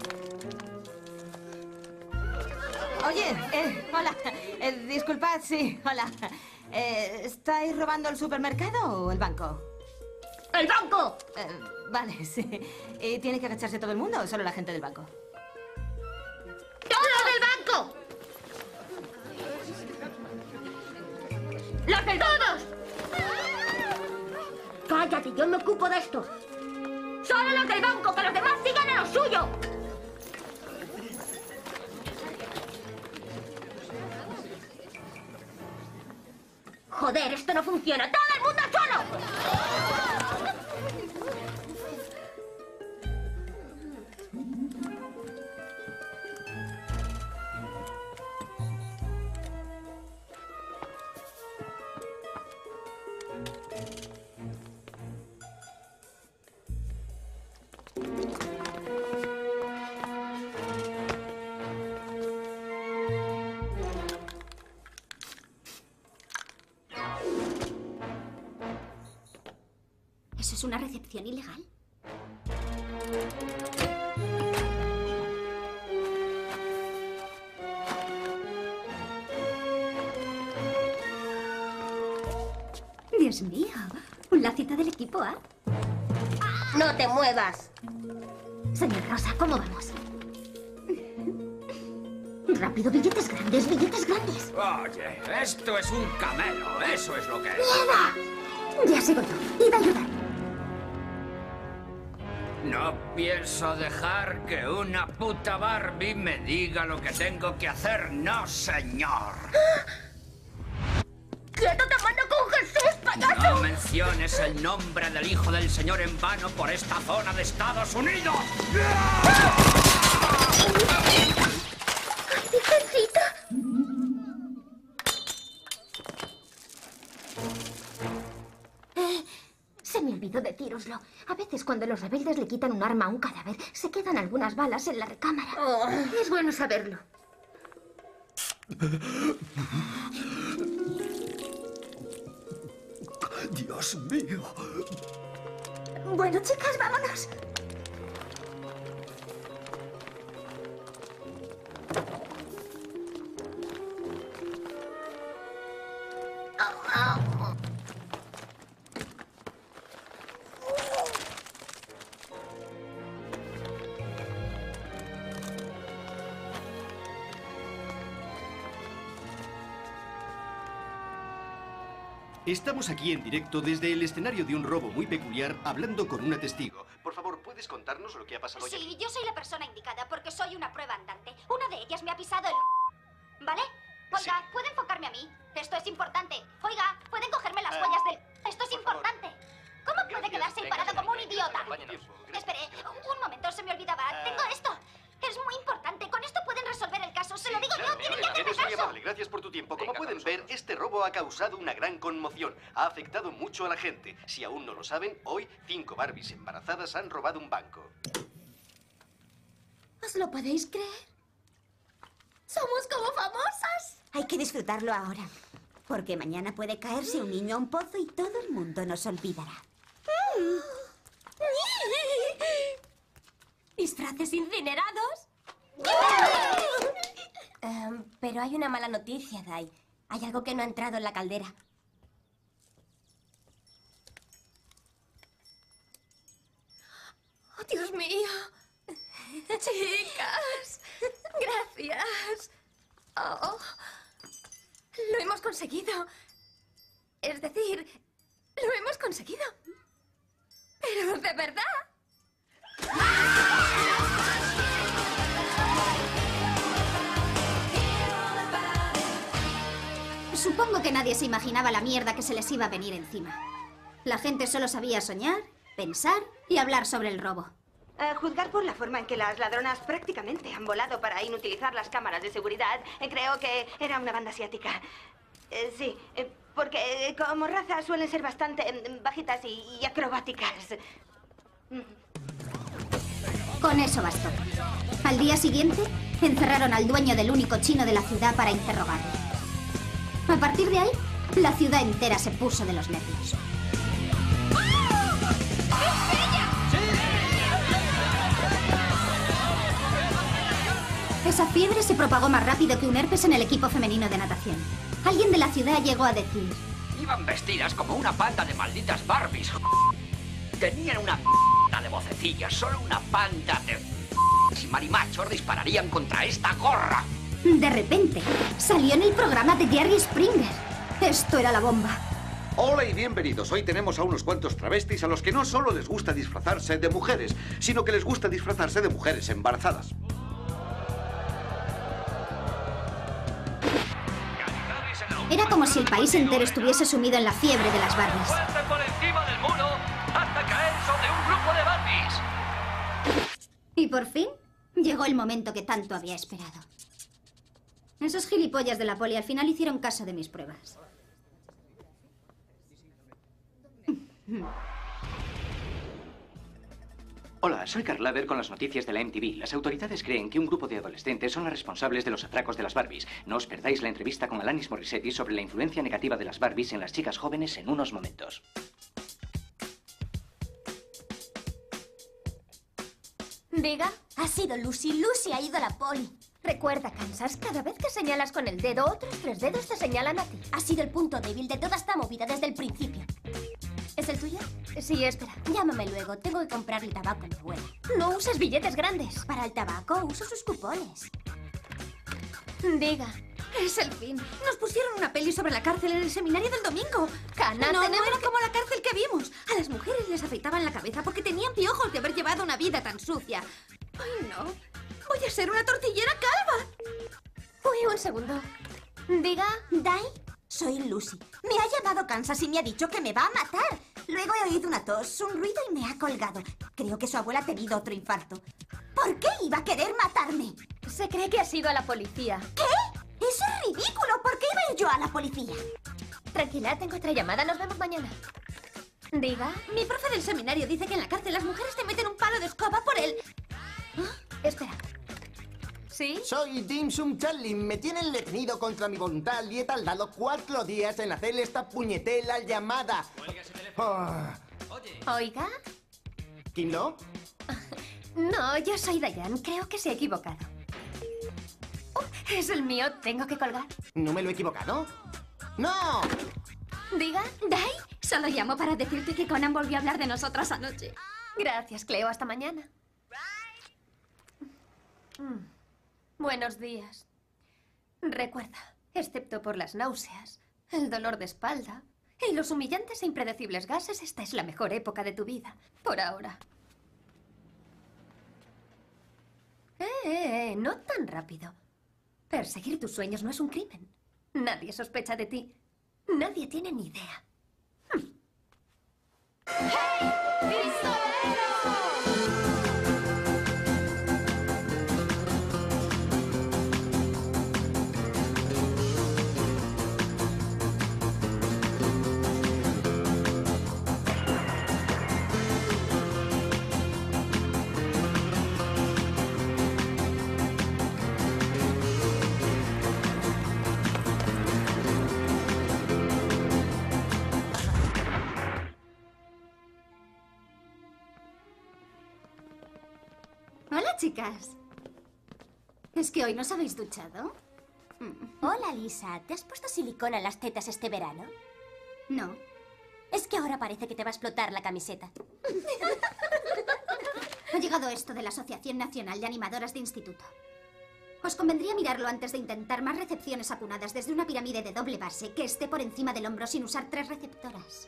Oye, hola. Disculpad, sí, hola. ¿Estáis robando el supermercado o el banco? ¡El banco! Vale, sí. ¿Y tiene que agacharse todo el mundo o solo la gente del banco? ¡Todos del banco! ¡Los de todos! Cállate, yo me ocupo de esto. Solo los del banco, que los demás sigan a lo suyo. Joder, esto no funciona. ¡Todo el mundo solo! ¿Eso es una recepción ilegal? Dios mío, la cita del equipo A. ¡No te muevas! Señor Rosa, ¿cómo vamos? Rápido, billetes grandes, billetes grandes. Oye, esto es un camelo, eso es lo que es. ¡Mierda! Ya sigo yo. Iba a ayudar. No pienso dejar que una puta Barbie me diga lo que tengo que hacer, no, señor. menciones el nombre del hijo del señor en vano por esta zona de Estados Unidos. Se me olvidó decíroslo. A veces cuando los rebeldes le quitan un arma a un cadáver, se quedan algunas balas en la recámara. Es bueno saberlo. Dios mío. Bueno, chicas, vámonos. Estamos aquí en directo desde el escenario de un robo muy peculiar, hablando con una testigo. Por favor, ¿puedes contarnos lo que ha pasado hoy aquí? Sí, yo soy la persona indicada porque soy una prueba andante. Una de ellas me ha pisado el... ¿Vale? Oiga, ¿puede enfocarme a mí? Esto es importante. Oiga, ¿pueden cogerme las huellas del... Esto es importante. ¿Cómo puede quedarse ahí parado como un idiota? Espere, un momento, se me olvidaba. Tengo esto. Es muy importante. Con esto pueden resolver el caso. Se lo digo yo. Tienen que hacerme Eres muy caso. amable, gracias por tu tiempo. Como pueden ver, este robo ha causado una gran conmoción. Ha afectado mucho a la gente. Si aún no lo saben, hoy 5 Barbies embarazadas han robado un banco. ¿Os lo podéis creer? ¡Somos como famosas! Hay que disfrutarlo ahora. Porque mañana puede caerse un niño a un pozo y todo el mundo nos olvidará. ¿Disfraces incinerados? Pero hay una mala noticia, Dai. Hay algo que no ha entrado en la caldera. ¡Oh, Dios mío! Chicas, gracias. Oh, lo hemos conseguido. Es decir, lo hemos conseguido. Pero de verdad. Supongo que nadie se imaginaba la mierda que se les iba a venir encima. La gente solo sabía soñar, pensar y hablar sobre el robo. A juzgar por la forma en que las ladronas prácticamente han volado para inutilizar las cámaras de seguridad, creo que era una banda asiática. Sí, porque como raza suelen ser bastante bajitas y acrobáticas. Con eso bastó. Al día siguiente, encerraron al dueño del único chino de la ciudad para interrogarlo. A partir de ahí, la ciudad entera se puso de los nervios. Esa fiebre se propagó más rápido que un herpes en el equipo femenino de natación. Alguien de la ciudad llegó a decir... Iban vestidas como una panda de malditas Barbies. Tenían una p*** de vocecillas. Solo una panda de y marimachos dispararían contra esta gorra. De repente, salió en el programa de Jerry Springer. Esto era la bomba. Hola y bienvenidos. Hoy tenemos a unos cuantos travestis a los que no solo les gusta disfrazarse de mujeres, sino que les gusta disfrazarse de mujeres embarazadas. Era como si el país entero estuviese sumido en la fiebre de las Barbies. ¡Fuerte por encima del muro hasta caer sobre un grupo de Barbies! Y por fin, llegó el momento que tanto había esperado. Esos gilipollas de la poli al final hicieron caso de mis pruebas. Hola, soy Karl Lader con las noticias de la MTV. Las autoridades creen que un grupo de adolescentes son los responsables de los atracos de las Barbies. No os perdáis la entrevista con Alanis Morissette sobre la influencia negativa de las Barbies en las chicas jóvenes en unos momentos. ¿Diga? Ha sido Lucy. Lucy ha ido a la poli. Recuerda, Kansas, cada vez que señalas con el dedo, otros 3 dedos te señalan a ti. Ha sido el punto débil de toda esta movida desde el principio. ¿Es el tuyo? Sí, espera. Llámame luego. Tengo que comprarle tabaco a mi abuela. No uses billetes grandes. Para el tabaco uso sus cupones. Diga. Es el fin. Nos pusieron una peli sobre la cárcel en el seminario del domingo. Cana, No era como la cárcel que vimos. A las mujeres les afeitaban la cabeza porque tenían piojos de haber llevado una vida tan sucia. Ay, no. Voy a ser una tortillera calva. Uy, un segundo. Diga. ¿Dai? Soy Lucy. Me ha llamado Kansas y me ha dicho que me va a matar. Luego he oído una tos, un ruido y me ha colgado. Creo que su abuela ha tenido otro infarto. ¿Por qué iba a querer matarme? Se cree que has ido a la policía. ¿Qué? ¡Eso es ridículo! ¿Por qué iba a ir yo a la policía? Tranquila, tengo otra llamada. Nos vemos mañana. Diga. Mi profe del seminario dice que en la cárcel las mujeres te meten un palo de escoba por el... Espera. ¿Sí? Soy Dim Sum Charlie. Me tienen detenido contra mi voluntad y he tardado 4 días en hacer esta puñetera llamada. Oiga. ¿Kim Lo? No, yo soy Diane. Creo que se ha equivocado. Es el mío. Tengo que colgar. ¿No me lo he equivocado? ¡No! Diga. Dai, solo llamo para decirte que Conan volvió a hablar de nosotras anoche. Gracias, Cleo. Hasta mañana. Buenos días. Recuerda, excepto por las náuseas, el dolor de espalda y los humillantes e impredecibles gases, esta es la mejor época de tu vida. Por ahora. No tan rápido. Perseguir tus sueños no es un crimen. Nadie sospecha de ti. Nadie tiene ni idea. ¡Hey! ¡Pistolero! Hola, chicas. ¿Es que hoy no os habéis duchado? Hola, Lisa. ¿Te has puesto silicona en las tetas este verano? No. Es que ahora parece que te va a explotar la camiseta. Ha llegado esto de la Asociación Nacional de Animadoras de Instituto. Os convendría mirarlo antes de intentar más recepciones apunadas desde una pirámide de doble base que esté por encima del hombro sin usar 3 receptoras.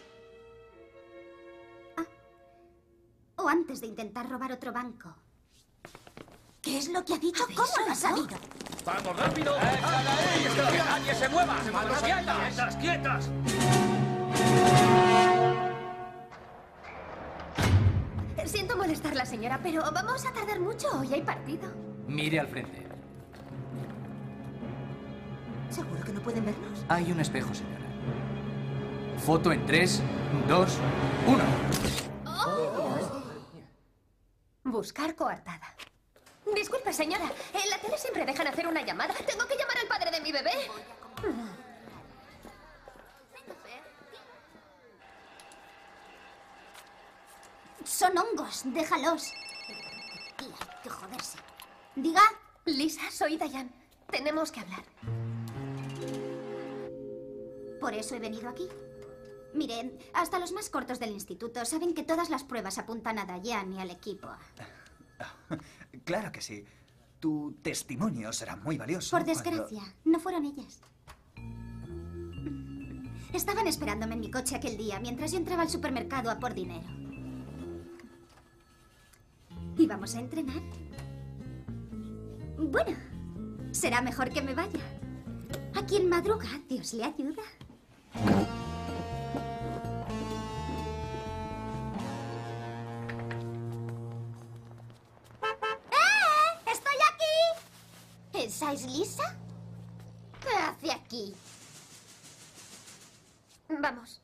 O antes de intentar robar otro banco. ¿Qué es lo que ha dicho? ¿Cómo lo has sabido? ¡Vamos, rápido! ¡Que nadie se mueva! ¡Quietas, quietas! Siento molestarla, señora, pero vamos a tardar mucho. Hoy hay partido. Mire al frente. ¿Seguro que no pueden vernos? Hay un espejo, señora. Foto en 3, 2, 1. Buscar coartada. Disculpe, señora. En la tele siempre dejan hacer una llamada. Tengo que llamar al padre de mi bebé. Son hongos, déjalos. Y hay que joderse. Diga. Lisa, soy Diane. Tenemos que hablar. Por eso he venido aquí. Miren, hasta los más cortos del instituto saben que todas las pruebas apuntan a Diane y al equipo A. Claro que sí. Tu testimonio será muy valioso. Por desgracia, no fueron ellas. Estaban esperándome en mi coche aquel día mientras yo entraba al supermercado a por dinero. ¿Íbamos a entrenar? Bueno, será mejor que me vaya. A quien madruga, Dios le ayuda. ¡Estoy aquí! ¿Pensáis Lisa? ¿Qué hace aquí? Vamos.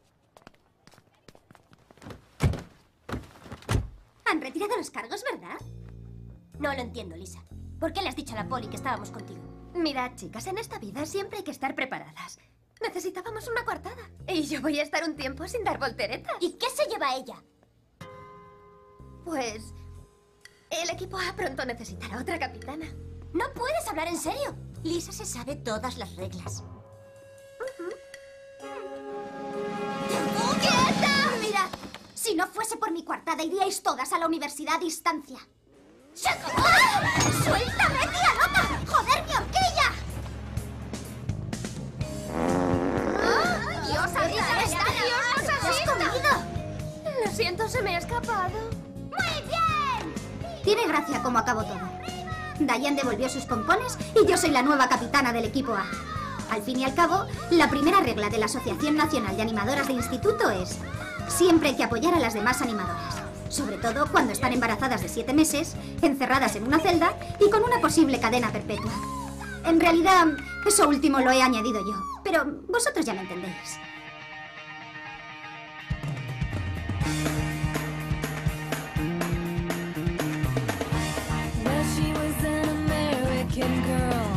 Han retirado los cargos, ¿verdad? No lo entiendo, Lisa. ¿Por qué le has dicho a la poli que estábamos contigo? Mirad, chicas, en esta vida siempre hay que estar preparadas. Necesitábamos una coartada. Y yo voy a estar un tiempo sin dar volteretas. ¿Y qué se lleva ella? Pues... el equipo A pronto necesitará otra capitana. ¿No puedes hablar en serio? Lisa se sabe todas las reglas. ¡Quieta! Mirad, si no fuese por mi coartada, iríais todas a la universidad a distancia. ¡Ah! ¡Suéltame, tía loca! ¡Joder, mi horquilla! ¡Ah! ¡Dios, asista! ¡Dios, asista! ¡Comido! Lo siento, se me ha escapado. ¡Muy bien! Tiene gracia cómo acabó todo. Diane devolvió sus pompones y yo soy la nueva capitana del equipo A. Al fin y al cabo, la primera regla de la Asociación Nacional de Animadoras de Instituto es: siempre hay que apoyar a las demás animadoras. Sobre todo cuando están embarazadas de 7 meses, encerradas en una celda y con una posible cadena perpetua. En realidad, eso último lo he añadido yo, pero vosotros ya me entendéis. Well, she was an American girl